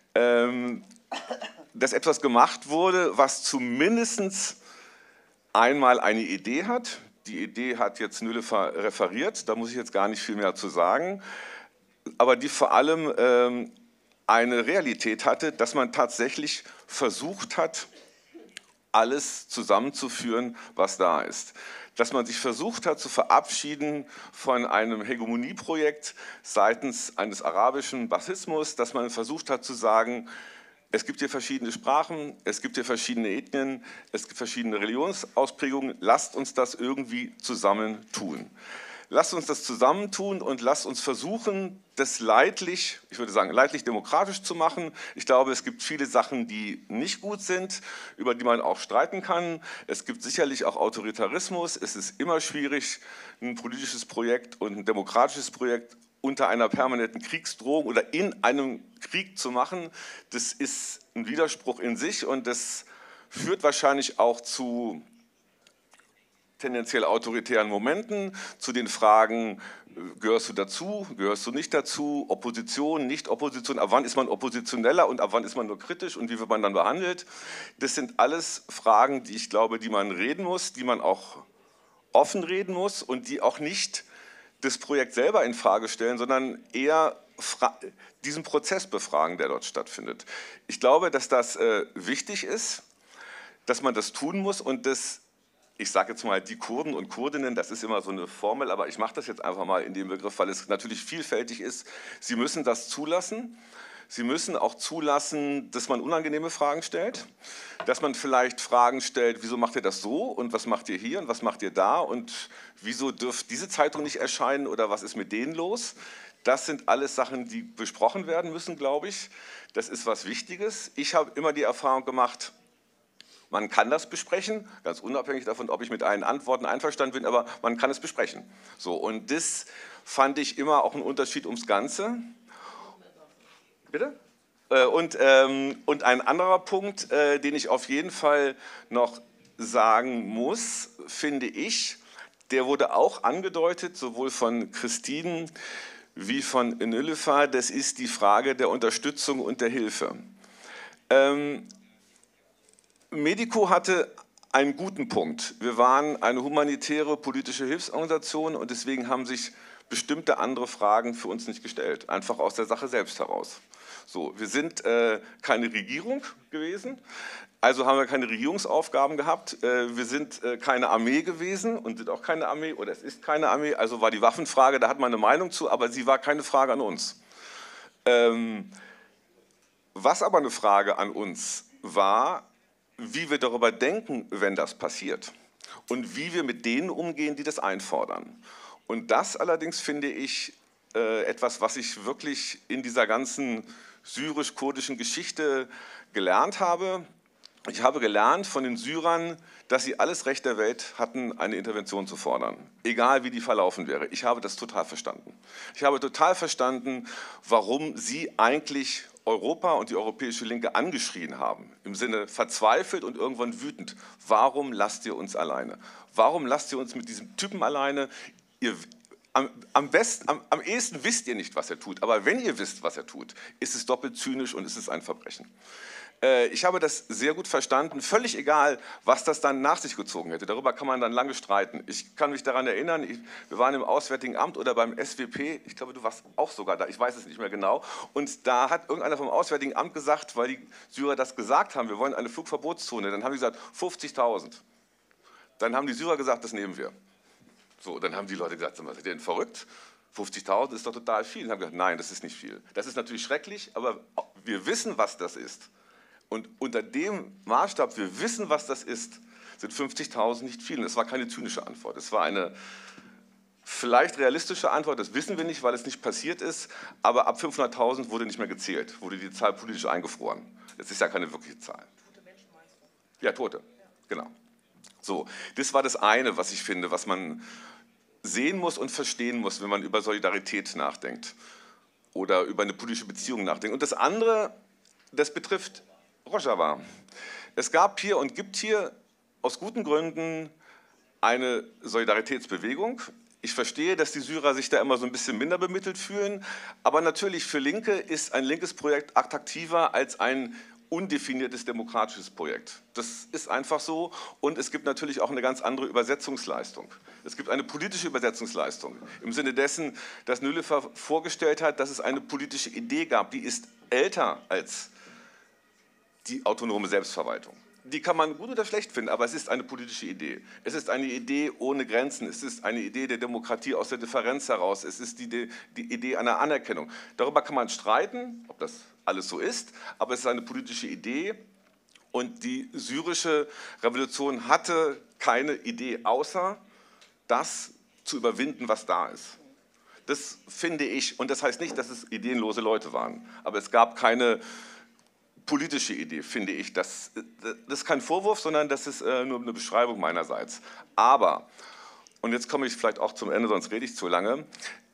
S4: Dass etwas gemacht wurde, was zumindest einmal eine Idee hat. Die Idee hat jetzt Nülüfer referiert, da muss ich jetzt gar nicht viel mehr zu sagen. Aber die vor allem eine Realität hatte, dass man tatsächlich versucht hat, alles zusammenzuführen, was da ist. Dass man sich versucht hat zu verabschieden von einem Hegemonieprojekt seitens eines arabischen Baathismus, dass man versucht hat zu sagen, es gibt hier verschiedene Sprachen, es gibt hier verschiedene Ethnien, es gibt verschiedene Religionsausprägungen, lasst uns das irgendwie zusammentun. Lasst uns das zusammentun und lasst uns versuchen, das leidlich, ich würde sagen, leidlich demokratisch zu machen. Ich glaube, es gibt viele Sachen, die nicht gut sind, über die man auch streiten kann. Es gibt sicherlich auch Autoritarismus. Es ist immer schwierig, ein politisches Projekt und ein demokratisches Projekt unter einer permanenten Kriegsdrohung oder in einem Krieg zu machen. Das ist ein Widerspruch in sich und das führt wahrscheinlich auch zu tendenziell autoritären Momenten, zu den Fragen, gehörst du dazu, gehörst du nicht dazu, Opposition, Nicht-Opposition, ab wann ist man oppositioneller und ab wann ist man nur kritisch und wie wird man dann behandelt. Das sind alles Fragen, die ich glaube, die man reden muss, die man auch offen reden muss und die auch nicht das Projekt selber in Frage stellen, sondern eher diesen Prozess befragen, der dort stattfindet. Ich glaube, dass das wichtig ist, dass man das tun muss und das, ich sage jetzt mal, die Kurden und Kurdinnen, das ist immer so eine Formel, aber ich mache das jetzt einfach mal in dem Begriff, weil es natürlich vielfältig ist. Sie müssen das zulassen. Sie müssen auch zulassen, dass man unangenehme Fragen stellt, dass man vielleicht Fragen stellt, wieso macht ihr das so und was macht ihr hier und was macht ihr da und wieso dürft diese Zeitung nicht erscheinen oder was ist mit denen los? Das sind alles Sachen, die besprochen werden müssen, glaube ich. Das ist was Wichtiges. Ich habe immer die Erfahrung gemacht, man kann das besprechen, ganz unabhängig davon, ob ich mit allen Antworten einverstanden bin, aber man kann es besprechen. So, und das fand ich immer auch einen Unterschied ums Ganze. Bitte? Und ein anderer Punkt, den ich auf jeden Fall noch sagen muss, finde ich, der wurde auch angedeutet, sowohl von Christine wie von Nülüfer, das ist die Frage der Unterstützung und der Hilfe. Medico hatte einen guten Punkt. Wir waren eine humanitäre politische Hilfsorganisation und deswegen haben sich bestimmte andere Fragen für uns nicht gestellt, einfach aus der Sache selbst heraus. So, wir sind keine Regierung gewesen, also haben wir keine Regierungsaufgaben gehabt. Wir sind keine Armee gewesen und sind auch keine Armee, oder es ist keine Armee, also war die Waffenfrage, da hat man eine Meinung zu, aber sie war keine Frage an uns. Was aber eine Frage an uns war, wie wir darüber denken, wenn das passiert und wie wir mit denen umgehen, die das einfordern. Und das allerdings finde ich etwas, was ich wirklich in dieser ganzen syrisch-kurdischen Geschichte gelernt habe. Ich habe gelernt von den Syrern, dass sie alles Recht der Welt hatten, eine Intervention zu fordern, egal wie die verlaufen wäre. Ich habe das total verstanden. Ich habe total verstanden, warum sie eigentlich Europa und die europäische Linke angeschrien haben, im Sinne verzweifelt und irgendwann wütend. Warum lasst ihr uns alleine? Warum lasst ihr uns mit diesem Typen alleine? Am ehesten wisst ihr nicht, was er tut, aber wenn ihr wisst, was er tut, ist es doppelt zynisch und ist es ein Verbrechen. Ich habe das sehr gut verstanden, völlig egal, was das dann nach sich gezogen hätte. Darüber kann man dann lange streiten. Ich kann mich daran erinnern, wir waren im Auswärtigen Amt oder beim SWP, ich glaube, du warst auch sogar da, ich weiß es nicht mehr genau. Und da hat irgendeiner vom Auswärtigen Amt gesagt, weil die Syrer das gesagt haben, wir wollen eine Flugverbotszone, dann haben die gesagt, 50.000. Dann haben die Syrer gesagt, das nehmen wir. So, dann haben die Leute gesagt, seid ihr denn verrückt? 50.000 ist doch total viel. Und haben gesagt, nein, das ist nicht viel. Das ist natürlich schrecklich, aber wir wissen, was das ist. Und unter dem Maßstab, wir wissen, was das ist, sind 50.000 nicht viel. Und es war keine zynische Antwort. Es war eine vielleicht realistische Antwort, das wissen wir nicht, weil es nicht passiert ist, aber ab 500.000 wurde nicht mehr gezählt, wurde die Zahl politisch eingefroren. Das ist ja keine wirkliche Zahl. Tote Menschen meinst du? Ja, Tote, genau. So, das war das eine, was ich finde, was man sehen muss und verstehen muss, wenn man über Solidarität nachdenkt oder über eine politische Beziehung nachdenkt. Und das andere, das betrifft Rojava. Es gab hier und gibt hier aus guten Gründen eine Solidaritätsbewegung. Ich verstehe, dass die Syrer sich da immer so ein bisschen minder bemittelt fühlen, aber natürlich für Linke ist ein linkes Projekt attraktiver als ein undefiniertes demokratisches Projekt. Das ist einfach so und es gibt natürlich auch eine ganz andere Übersetzungsleistung. Es gibt eine politische Übersetzungsleistung im Sinne dessen, dass Nülüfer vorgestellt hat, dass es eine politische Idee gab, die ist älter als die autonome Selbstverwaltung. Die kann man gut oder schlecht finden, aber es ist eine politische Idee. Es ist eine Idee ohne Grenzen. Es ist eine Idee der Demokratie aus der Differenz heraus. Es ist die Idee einer Anerkennung. Darüber kann man streiten, ob das alles so ist, aber es ist eine politische Idee und die syrische Revolution hatte keine Idee, außer das zu überwinden, was da ist. Das finde ich, und das heißt nicht, dass es ideenlose Leute waren, aber es gab keine politische Idee, finde ich. Das ist kein Vorwurf, sondern das ist nur eine Beschreibung meinerseits. Aber, und jetzt komme ich vielleicht auch zum Ende, sonst rede ich zu lange,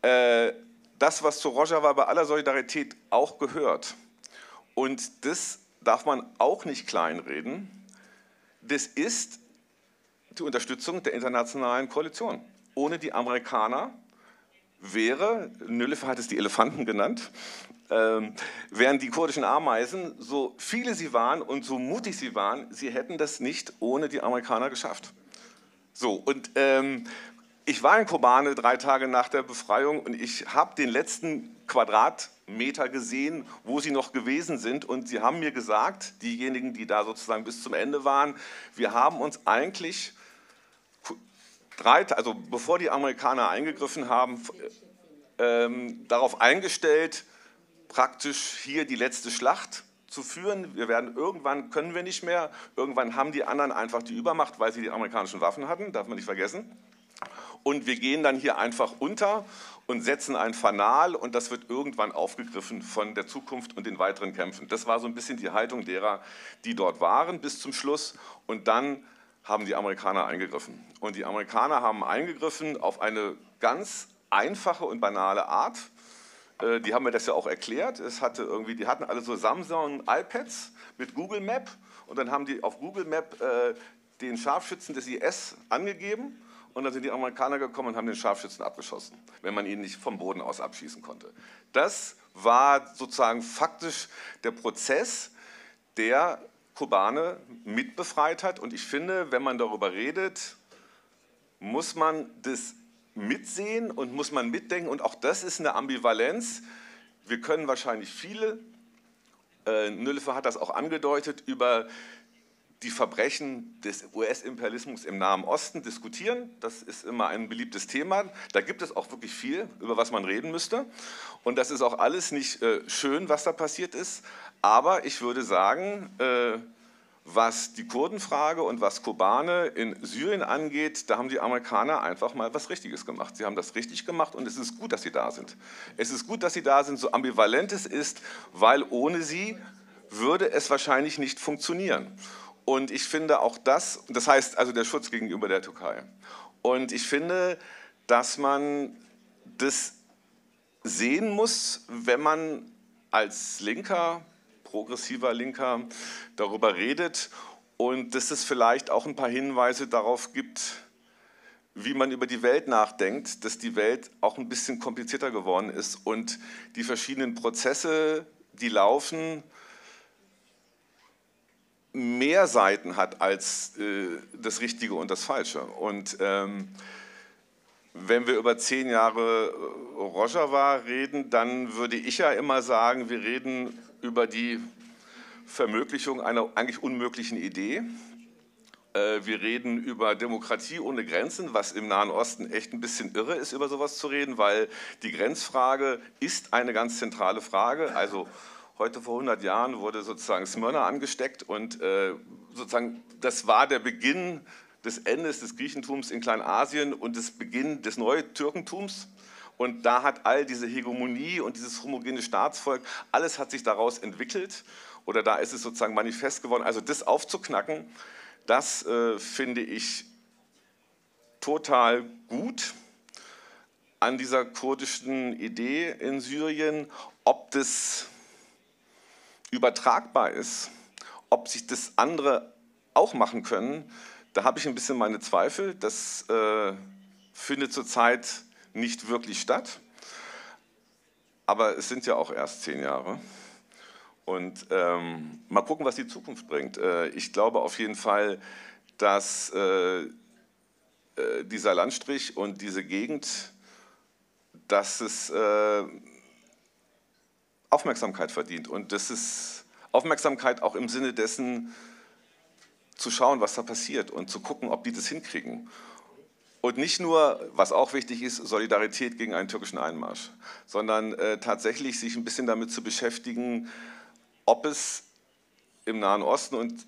S4: das, was zu Rojava bei aller Solidarität auch gehört, und das darf man auch nicht kleinreden, das ist die Unterstützung der internationalen Koalition. Ohne die Amerikaner wäre, Nülüfer hat es die Elefanten genannt, wären die kurdischen Ameisen, so viele sie waren und so mutig sie waren, sie hätten das nicht ohne die Amerikaner geschafft. So, und ich war in Kobane 3 Tage nach der Befreiung und ich habe den letzten Quadratmeter gesehen, wo sie noch gewesen sind und sie haben mir gesagt, diejenigen, die da sozusagen bis zum Ende waren, wir haben uns eigentlich, also bevor die Amerikaner eingegriffen haben, darauf eingestellt, praktisch hier die letzte Schlacht zu führen. Wir werden irgendwann, können wir nicht mehr, irgendwann haben die anderen einfach die Übermacht, weil sie die amerikanischen Waffen hatten, darf man nicht vergessen. Und wir gehen dann hier einfach unter und setzen ein Fanal und das wird irgendwann aufgegriffen von der Zukunft und den weiteren Kämpfen. Das war so ein bisschen die Haltung derer, die dort waren bis zum Schluss und dann haben die Amerikaner eingegriffen. Und die Amerikaner haben eingegriffen auf eine ganz einfache und banale Art. Die haben mir das ja auch erklärt. Die hatten alle so Samsung iPads mit Google Map und dann haben die auf Google Map den Scharfschützen des IS angegeben und dann sind die Amerikaner gekommen und haben den Scharfschützen abgeschossen, wenn man ihn nicht vom Boden aus abschießen konnte. Das war sozusagen faktisch der Prozess, der Kobane mitbefreit hat und ich finde, wenn man darüber redet, muss man das mitsehen und muss man mitdenken und auch das ist eine Ambivalenz. Wir können wahrscheinlich viele, Nülüfer hat das auch angedeutet, über die Verbrechen des US-Imperialismus im Nahen Osten diskutieren. Das ist immer ein beliebtes Thema. Da gibt es auch wirklich viel, über was man reden müsste. Und das ist auch alles nicht schön, was da passiert ist. Aber ich würde sagen, was die Kurdenfrage und was Kobane in Syrien angeht, da haben die Amerikaner einfach mal was Richtiges gemacht. Sie haben das richtig gemacht und es ist gut, dass sie da sind. Es ist gut, dass sie da sind, so ambivalent es ist, weil ohne sie würde es wahrscheinlich nicht funktionieren. Und ich finde auch das heißt also der Schutz gegenüber der Türkei. Und ich finde, dass man das sehen muss, wenn man als Linker, progressiver Linker darüber redet und dass es vielleicht auch ein paar Hinweise darauf gibt, wie man über die Welt nachdenkt, dass die Welt auch ein bisschen komplizierter geworden ist und die verschiedenen Prozesse, die laufen, mehr Seiten hat als das Richtige und das Falsche. Und wenn wir über 10 Jahre Rojava reden, dann würde ich ja immer sagen, wir reden über die Verwirklichung einer eigentlich unmöglichen Idee. Wir reden über Demokratie ohne Grenzen, was im Nahen Osten echt ein bisschen irre ist, über sowas zu reden, weil die Grenzfrage ist eine ganz zentrale Frage. Also heute vor 100 Jahren wurde sozusagen Smyrna angesteckt und sozusagen das war der Beginn des Endes des Griechentums in Kleinasien und des Beginn des Neutürkentums. Und da hat all diese Hegemonie und dieses homogene Staatsvolk, alles hat sich daraus entwickelt oder da ist es sozusagen manifest geworden. Also das aufzuknacken, das finde ich total gut an dieser kurdischen Idee in Syrien. Ob das übertragbar ist, ob sich das andere auch machen können, da habe ich ein bisschen meine Zweifel. Das findet zurzeit nicht wirklich statt, aber es sind ja auch erst 10 Jahre. Und mal gucken, was die Zukunft bringt. Ich glaube auf jeden Fall, dass dieser Landstrich und diese Gegend, dass es Aufmerksamkeit verdient und das ist Aufmerksamkeit auch im Sinne dessen, zu schauen, was da passiert und zu gucken, ob die das hinkriegen. Und nicht nur, was auch wichtig ist, Solidarität gegen einen türkischen Einmarsch, sondern tatsächlich sich ein bisschen damit zu beschäftigen, ob es im Nahen Osten und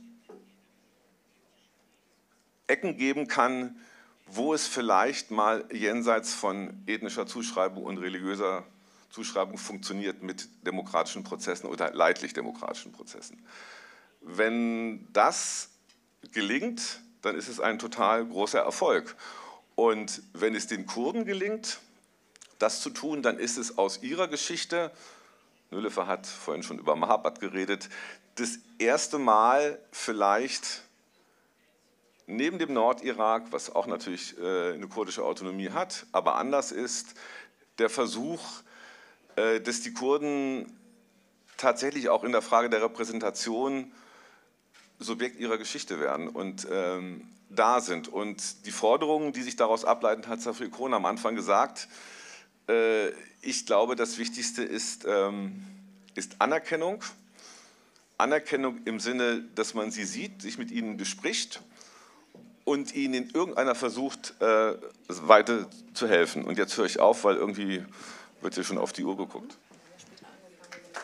S4: Ecken geben kann, wo es vielleicht mal jenseits von ethnischer Zuschreibung und religiöser Zuschreibung funktioniert mit demokratischen Prozessen oder leidlich demokratischen Prozessen. Wenn das gelingt, dann ist es ein total großer Erfolg. Und wenn es den Kurden gelingt, das zu tun, dann ist es aus ihrer Geschichte, Nülüfer hat vorhin schon über Mahabad geredet, das erste Mal vielleicht neben dem Nordirak, was auch natürlich eine kurdische Autonomie hat, aber anders ist, der Versuch, dass die Kurden tatsächlich auch in der Frage der Repräsentation Subjekt ihrer Geschichte werden und da sind. Und die Forderungen, die sich daraus ableiten, hat Safri Kron am Anfang gesagt. Ich glaube, das Wichtigste ist Anerkennung. Anerkennung im Sinne, dass man sie sieht, sich mit ihnen bespricht und ihnen in irgendeiner versucht, weiter zu helfen. Und jetzt höre ich auf, weil irgendwie wird hier schon auf die Uhr geguckt.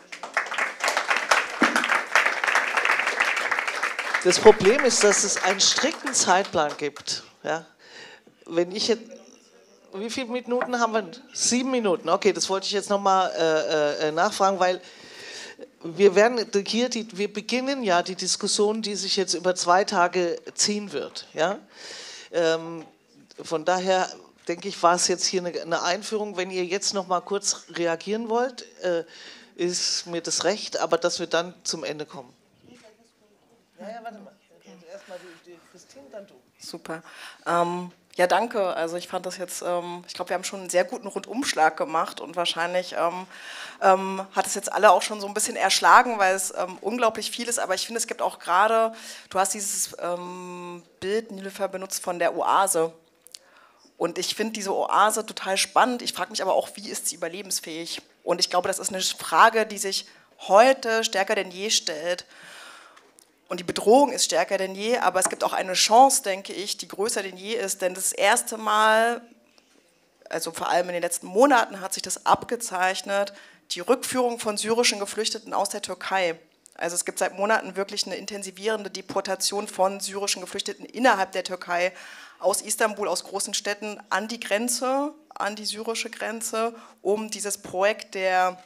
S1: Das Problem ist, dass es einen strikten Zeitplan gibt. Ja? Wenn ich jetzt, wie viele Minuten haben wir? 7 Minuten. Okay, das wollte ich jetzt nochmal nachfragen, weil wir beginnen ja die Diskussion, die sich jetzt über 2 Tage ziehen wird. Ja? Von daher denke ich, war es jetzt hier eine Einführung. Wenn ihr jetzt noch mal kurz reagieren wollt, ist mir das recht, aber dass wir dann zum Ende kommen. Ja, warte mal. Erstmal die Christine, dann du.
S2: Super. Ja, danke. Also ich fand das jetzt, ich glaube, wir haben schon einen sehr guten Rundumschlag gemacht und wahrscheinlich hat es jetzt alle auch schon so ein bisschen erschlagen, weil es unglaublich viel ist, aber ich finde, es gibt auch gerade, du hast dieses Bild, Niloufer, benutzt von der Oase. Und ich finde diese Oase total spannend. Ich frage mich aber auch, wie ist sie überlebensfähig? Und ich glaube, das ist eine Frage, die sich heute stärker denn je stellt. Und die Bedrohung ist stärker denn je, aber es gibt auch eine Chance, denke ich, die größer denn je ist. Denn das erste Mal, also vor allem in den letzten Monaten, hat sich das abgezeichnet, die Rückführung von syrischen Geflüchteten aus der Türkei. Also es gibt seit Monaten wirklich eine intensivierende Deportation von syrischen Geflüchteten innerhalb der Türkei, aus Istanbul, aus großen Städten an die Grenze, an die syrische Grenze, um dieses Projekt der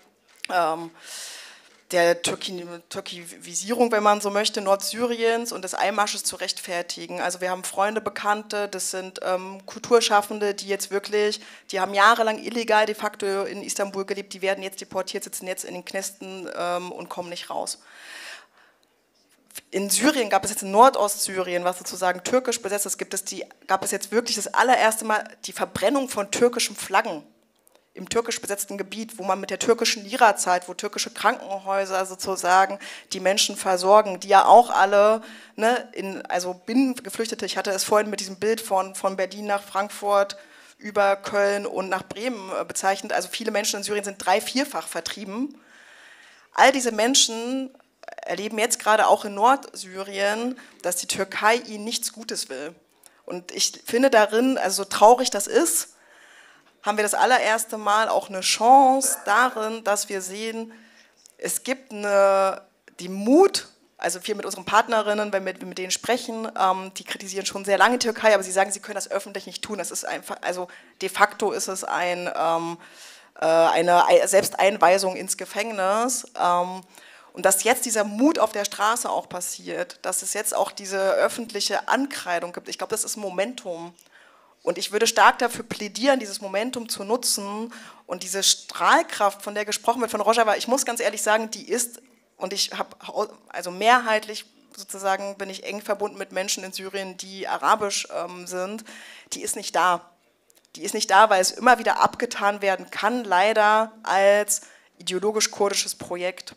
S2: Türkisierung, wenn man so möchte, Nordsyriens und des Einmarsches zu rechtfertigen. Also wir haben Freunde, Bekannte, das sind Kulturschaffende, die jetzt wirklich, die haben jahrelang illegal de facto in Istanbul gelebt, die werden jetzt deportiert, sitzen jetzt in den Knästen und kommen nicht raus. In Syrien gab es jetzt in Nordostsyrien, was sozusagen türkisch besetzt ist, gab es jetzt wirklich das allererste Mal die Verbrennung von türkischen Flaggen im türkisch besetzten Gebiet, wo man mit der türkischen Lira zahlt, wo türkische Krankenhäuser sozusagen die Menschen versorgen, die ja auch alle, ne, also Binnengeflüchtete, ich hatte es vorhin mit diesem Bild von Berlin nach Frankfurt über Köln und nach Bremen bezeichnet, also viele Menschen in Syrien sind 3-, 4-fach vertrieben. All diese Menschen erleben jetzt gerade auch in Nordsyrien, dass die Türkei ihnen nichts Gutes will. Und ich finde darin, also so traurig das ist, haben wir das allererste Mal auch eine Chance darin, dass wir sehen, es gibt die Mut, also wir mit unseren Partnerinnen, wenn wir mit denen sprechen, die kritisieren schon sehr lange die Türkei, aber sie sagen, sie können das öffentlich nicht tun. Das ist einfach, also de facto ist es eine Selbsteinweisung ins Gefängnis. Und dass jetzt dieser Mut auf der Straße auch passiert, dass es jetzt auch diese öffentliche Ankreidung gibt, ich glaube, das ist ein Momentum. Und ich würde stark dafür plädieren, dieses Momentum zu nutzen und diese Strahlkraft, von der gesprochen wird, von Rojava, ich muss ganz ehrlich sagen, die ist, und ich habe, also mehrheitlich sozusagen bin ich eng verbunden mit Menschen in Syrien, die arabisch sind, die ist nicht da. Die ist nicht da, weil es immer wieder abgetan werden kann, leider als ideologisch-kurdisches Projekt.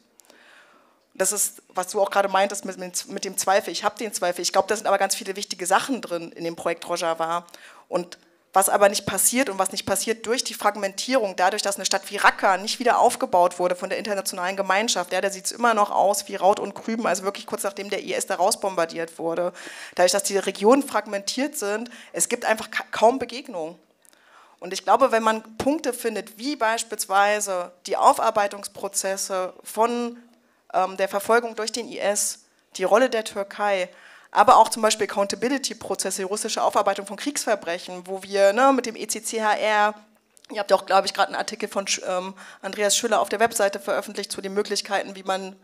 S2: Das ist, was du auch gerade meintest mit dem Zweifel. Ich habe den Zweifel. Ich glaube, da sind aber ganz viele wichtige Sachen drin in dem Projekt Rojava. Und was aber nicht passiert und was nicht passiert durch die Fragmentierung, dadurch, dass eine Stadt wie Raqqa nicht wieder aufgebaut wurde von der internationalen Gemeinschaft, da sieht es immer noch aus wie Raut und Krüben, also wirklich kurz nachdem der IS da rausbombardiert wurde. Dadurch, dass die Regionen fragmentiert sind, es gibt einfach kaum Begegnung. Und ich glaube, wenn man Punkte findet, wie beispielsweise die Aufarbeitungsprozesse von der Verfolgung durch den IS, die Rolle der Türkei, aber auch zum Beispiel Accountability-Prozesse, die russische Aufarbeitung von Kriegsverbrechen, wo wir mit dem ECCHR, ihr habt ja auch, glaube ich, gerade einen Artikel von Andreas Schüller auf der Webseite veröffentlicht zu den Möglichkeiten, wie man,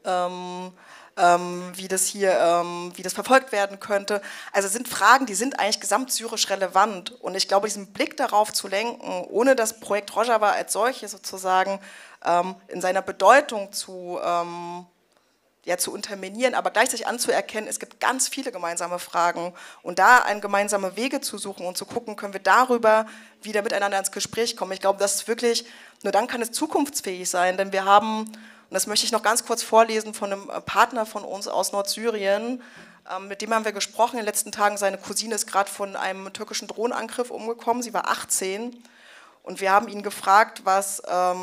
S2: wie das verfolgt werden könnte. Also sind Fragen, die sind eigentlich gesamtsyrisch relevant. Und ich glaube, diesen Blick darauf zu lenken, ohne das Projekt Rojava als solches sozusagen in seiner Bedeutung zu unterminieren, aber gleichzeitig anzuerkennen, es gibt ganz viele gemeinsame Fragen und da gemeinsame Wege zu suchen und zu gucken, können wir darüber wieder miteinander ins Gespräch kommen. Ich glaube, das ist wirklich, nur dann kann es zukunftsfähig sein, denn wir haben, und das möchte ich noch ganz kurz vorlesen von einem Partner von uns aus Nordsyrien, mit dem haben wir gesprochen in den letzten Tagen, seine Cousine ist gerade von einem türkischen Drohnenangriff umgekommen, sie war 18 und wir haben ihn gefragt, was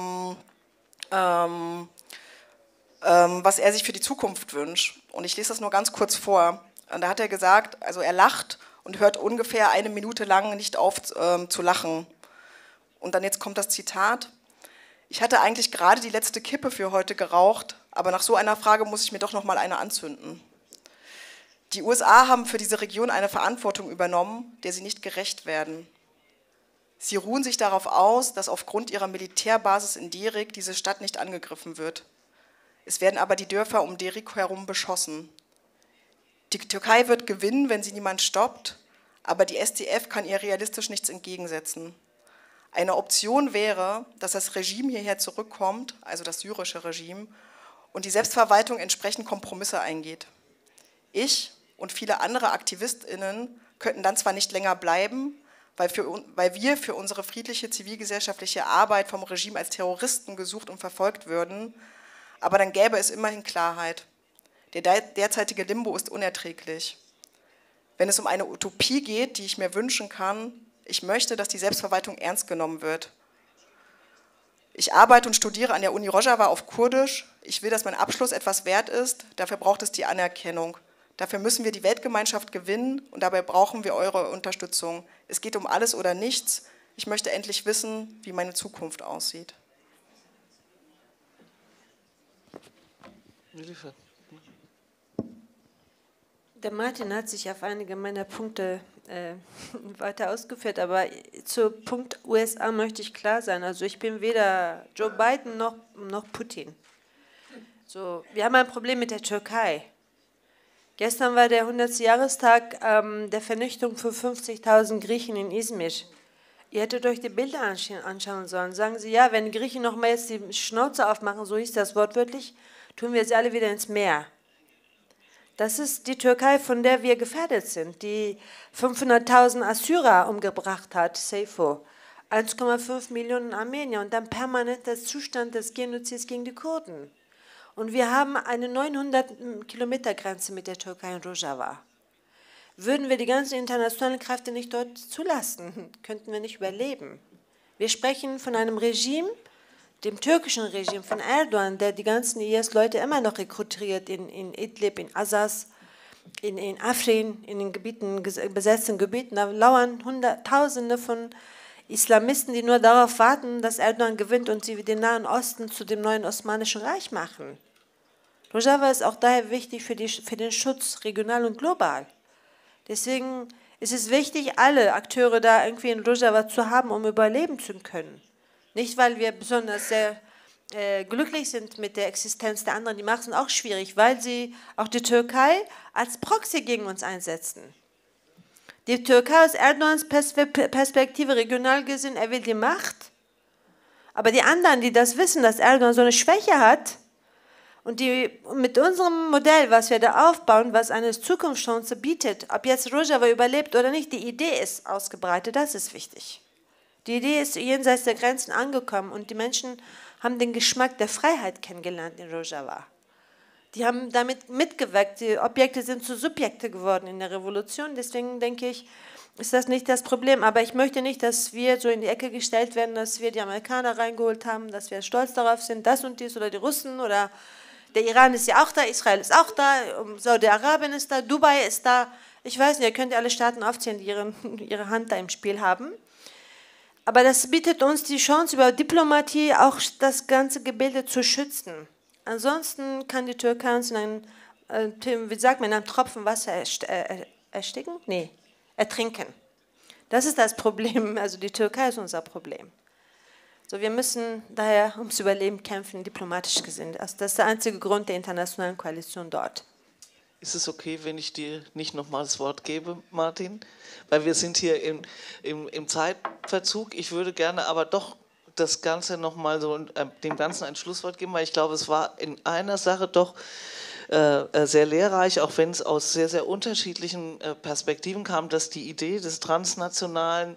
S2: er sich für die Zukunft wünscht. Und ich lese das nur ganz kurz vor. Und da hat er gesagt, also er lacht und hört ungefähr 1 Minute lang nicht auf zu lachen. Und dann jetzt kommt das Zitat. Ich hatte eigentlich gerade die letzte Kippe für heute geraucht, aber nach so einer Frage muss ich mir doch noch mal eine anzünden. Die USA haben für diese Region eine Verantwortung übernommen, der sie nicht gerecht werden. Sie ruhen sich darauf aus, dass aufgrund ihrer Militärbasis in Derik diese Stadt nicht angegriffen wird. Es werden aber die Dörfer um Derik herum beschossen. Die Türkei wird gewinnen, wenn sie niemand stoppt, aber die SDF kann ihr realistisch nichts entgegensetzen. Eine Option wäre, dass das Regime hierher zurückkommt, also das syrische Regime, und die Selbstverwaltung entsprechend Kompromisse eingeht. Ich und viele andere AktivistInnen könnten dann zwar nicht länger bleiben, weil wir für unsere friedliche zivilgesellschaftliche Arbeit vom Regime als Terroristen gesucht und verfolgt würden, aber dann gäbe es immerhin Klarheit. Der derzeitige Limbo ist unerträglich. Wenn es um eine Utopie geht, die ich mir wünschen kann, ich möchte, dass die Selbstverwaltung ernst genommen wird. Ich arbeite und studiere an der Uni Rojava auf Kurdisch. Ich will, dass mein Abschluss etwas wert ist. Dafür braucht es die Anerkennung. Dafür müssen wir die Weltgemeinschaft gewinnen und dabei brauchen wir eure Unterstützung. Es geht um alles oder nichts. Ich möchte endlich wissen, wie meine Zukunft aussieht.
S3: Der Martin hat sich auf einige meiner Punkte weiter ausgeführt, aber zu Punkt USA möchte ich klar sein. Also ich bin weder Joe Biden noch Putin. So, wir haben ein Problem mit der Türkei. Gestern war der 100. Jahrestag der Vernichtung von 50.000 Griechen in Izmir. Ihr hättet euch die Bilder anschauen sollen. Sagen Sie, ja, wenn die Griechen noch mal jetzt die Schnauze aufmachen, so hieß das wortwörtlich, tun wir sie alle wieder ins Meer. Das ist die Türkei, von der wir gefährdet sind, die 500.000 Assyrer umgebracht hat, Seyfo, 1,5 Millionen Armenier und dann permanenter Zustand des Genozids gegen die Kurden. Und wir haben eine 900-Kilometer-Grenze mit der Türkei und Rojava. Würden wir die ganzen internationalen Kräfte nicht dort zulassen, könnten wir nicht überleben. Wir sprechen von einem Regime, dem türkischen Regime von Erdogan, der die ganzen IS-Leute immer noch rekrutiert in Idlib, in Azaz, in Afrin, in den besetzten Gebieten. Da lauern Tausende von Islamisten, die nur darauf warten, dass Erdogan gewinnt und sie den Nahen Osten zu dem neuen Osmanischen Reich machen. Rojava ist auch daher wichtig für den Schutz regional und global. Deswegen ist es wichtig, alle Akteure da irgendwie in Rojava zu haben, um überleben zu können. Nicht, weil wir besonders sehr glücklich sind mit der Existenz der anderen, die machen es auch schwierig, weil sie auch die Türkei als Proxy gegen uns einsetzen. Die Türkei aus Erdogans Perspektive regional gesehen, er will die Macht, aber die anderen, die das wissen, dass Erdogan so eine Schwäche hat und die mit unserem Modell, was wir da aufbauen, was eine Zukunftschance bietet, ob jetzt Rojava überlebt oder nicht, die Idee ist ausgebreitet, das ist wichtig. Die Idee ist jenseits der Grenzen angekommen und die Menschen haben den Geschmack der Freiheit kennengelernt in Rojava. Die haben damit mitgewirkt, die Objekte sind zu Subjekte geworden in der Revolution, deswegen denke ich, ist das nicht das Problem. Aber ich möchte nicht, dass wir so in die Ecke gestellt werden, dass wir die Amerikaner reingeholt haben, dass wir stolz darauf sind, das und dies oder die Russen oder der Iran ist ja auch da, Israel ist auch da, Saudi-Arabien ist da, Dubai ist da. Ich weiß nicht, ihr könnt ja alle Staaten aufzählen, die ihre Hand da im Spiel haben. Aber das bietet uns die Chance, über Diplomatie auch das ganze Gebilde zu schützen. Ansonsten kann die Türkei uns in einem, wie sagt man, in einem Tropfen Wasser ersticken? Nee, ertrinken. Das ist das Problem, also die Türkei ist unser Problem. So, wir müssen daher ums Überleben kämpfen, diplomatisch gesehen. Also das ist der einzige Grund der internationalen Koalition dort.
S1: Ist es okay, wenn ich dir nicht nochmal das Wort gebe, Martin? Weil wir sind hier im Zeitverzug. Ich würde gerne aber doch das Ganze nochmal so, dem Ganzen ein Schlusswort geben, weil ich glaube, es war in einer Sache doch sehr lehrreich, auch wenn es aus sehr, sehr unterschiedlichen Perspektiven kam, dass die Idee des transnationalen,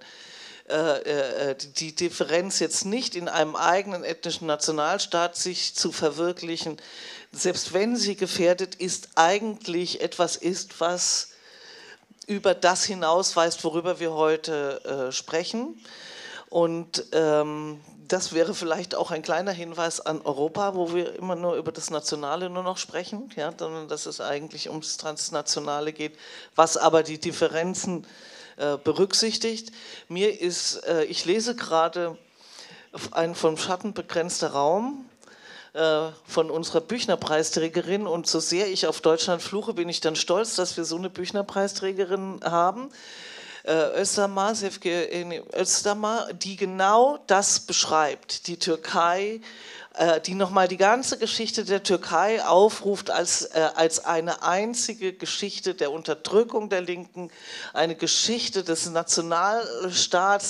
S1: die Differenz jetzt nicht in einem eigenen ethnischen Nationalstaat sich zu verwirklichen, selbst wenn sie gefährdet ist, eigentlich etwas ist, was über das hinausweist, worüber wir heute sprechen. Und das wäre vielleicht auch ein kleiner Hinweis an Europa, wo wir immer nur über das Nationale nur noch sprechen, ja, sondern dass es eigentlich ums Transnationale geht, was aber die Differenzen berücksichtigt. Ich lese gerade einen vom Schatten begrenzter Raum, von unserer Büchner-Preisträgerin. Und so sehr ich auf Deutschland fluche, bin ich dann stolz, dass wir so eine Büchner-Preisträgerin haben. Özdemir, Sevgi Özdemir, die genau das beschreibt, die Türkei, die nochmal die ganze Geschichte der Türkei aufruft als eine einzige Geschichte der Unterdrückung der Linken, eine Geschichte des Nationalstaats,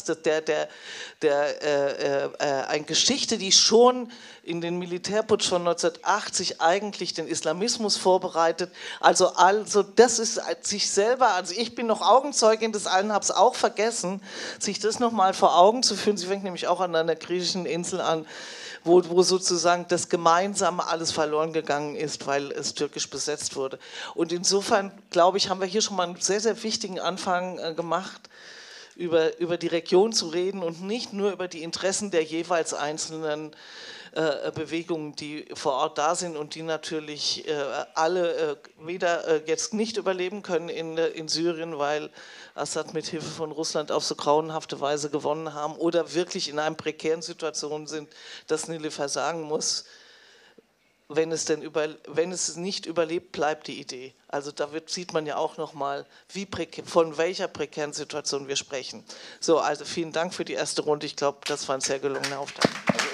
S1: eine Geschichte, die schon in den Militärputsch von 1980 eigentlich den Islamismus vorbereitet. Also das ist sich selber, also ich bin noch Augenzeugin des allen, habe es auch vergessen, sich das nochmal vor Augen zu führen. Sie fängt nämlich auch an einer griechischen Insel an, wo sozusagen das Gemeinsame alles verloren gegangen ist, weil es türkisch besetzt wurde. Und insofern, glaube ich, haben wir hier schon mal einen sehr, sehr wichtigen Anfang gemacht, über die Region zu reden und nicht nur über die Interessen der jeweils einzelnen Bewegungen, die vor Ort da sind und die natürlich alle weder jetzt nicht überleben können in Syrien, weil Assad mit Hilfe von Russland auf so grauenhafte Weise gewonnen haben oder wirklich in einer prekären Situation sind, dass Nilüfer sagen muss, wenn es nicht überlebt, bleibt die Idee. Also da sieht man ja auch nochmal, von welcher prekären Situation wir sprechen. So, also vielen Dank für die erste Runde. Ich glaube, das war ein sehr gelungener Auftrag.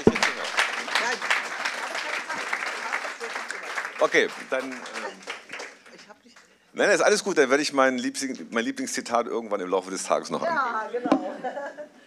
S4: Okay, dann... Nein, ist alles gut, dann werde ich mein Lieblingszitat irgendwann im Laufe des Tages noch an.
S1: Ja, genau.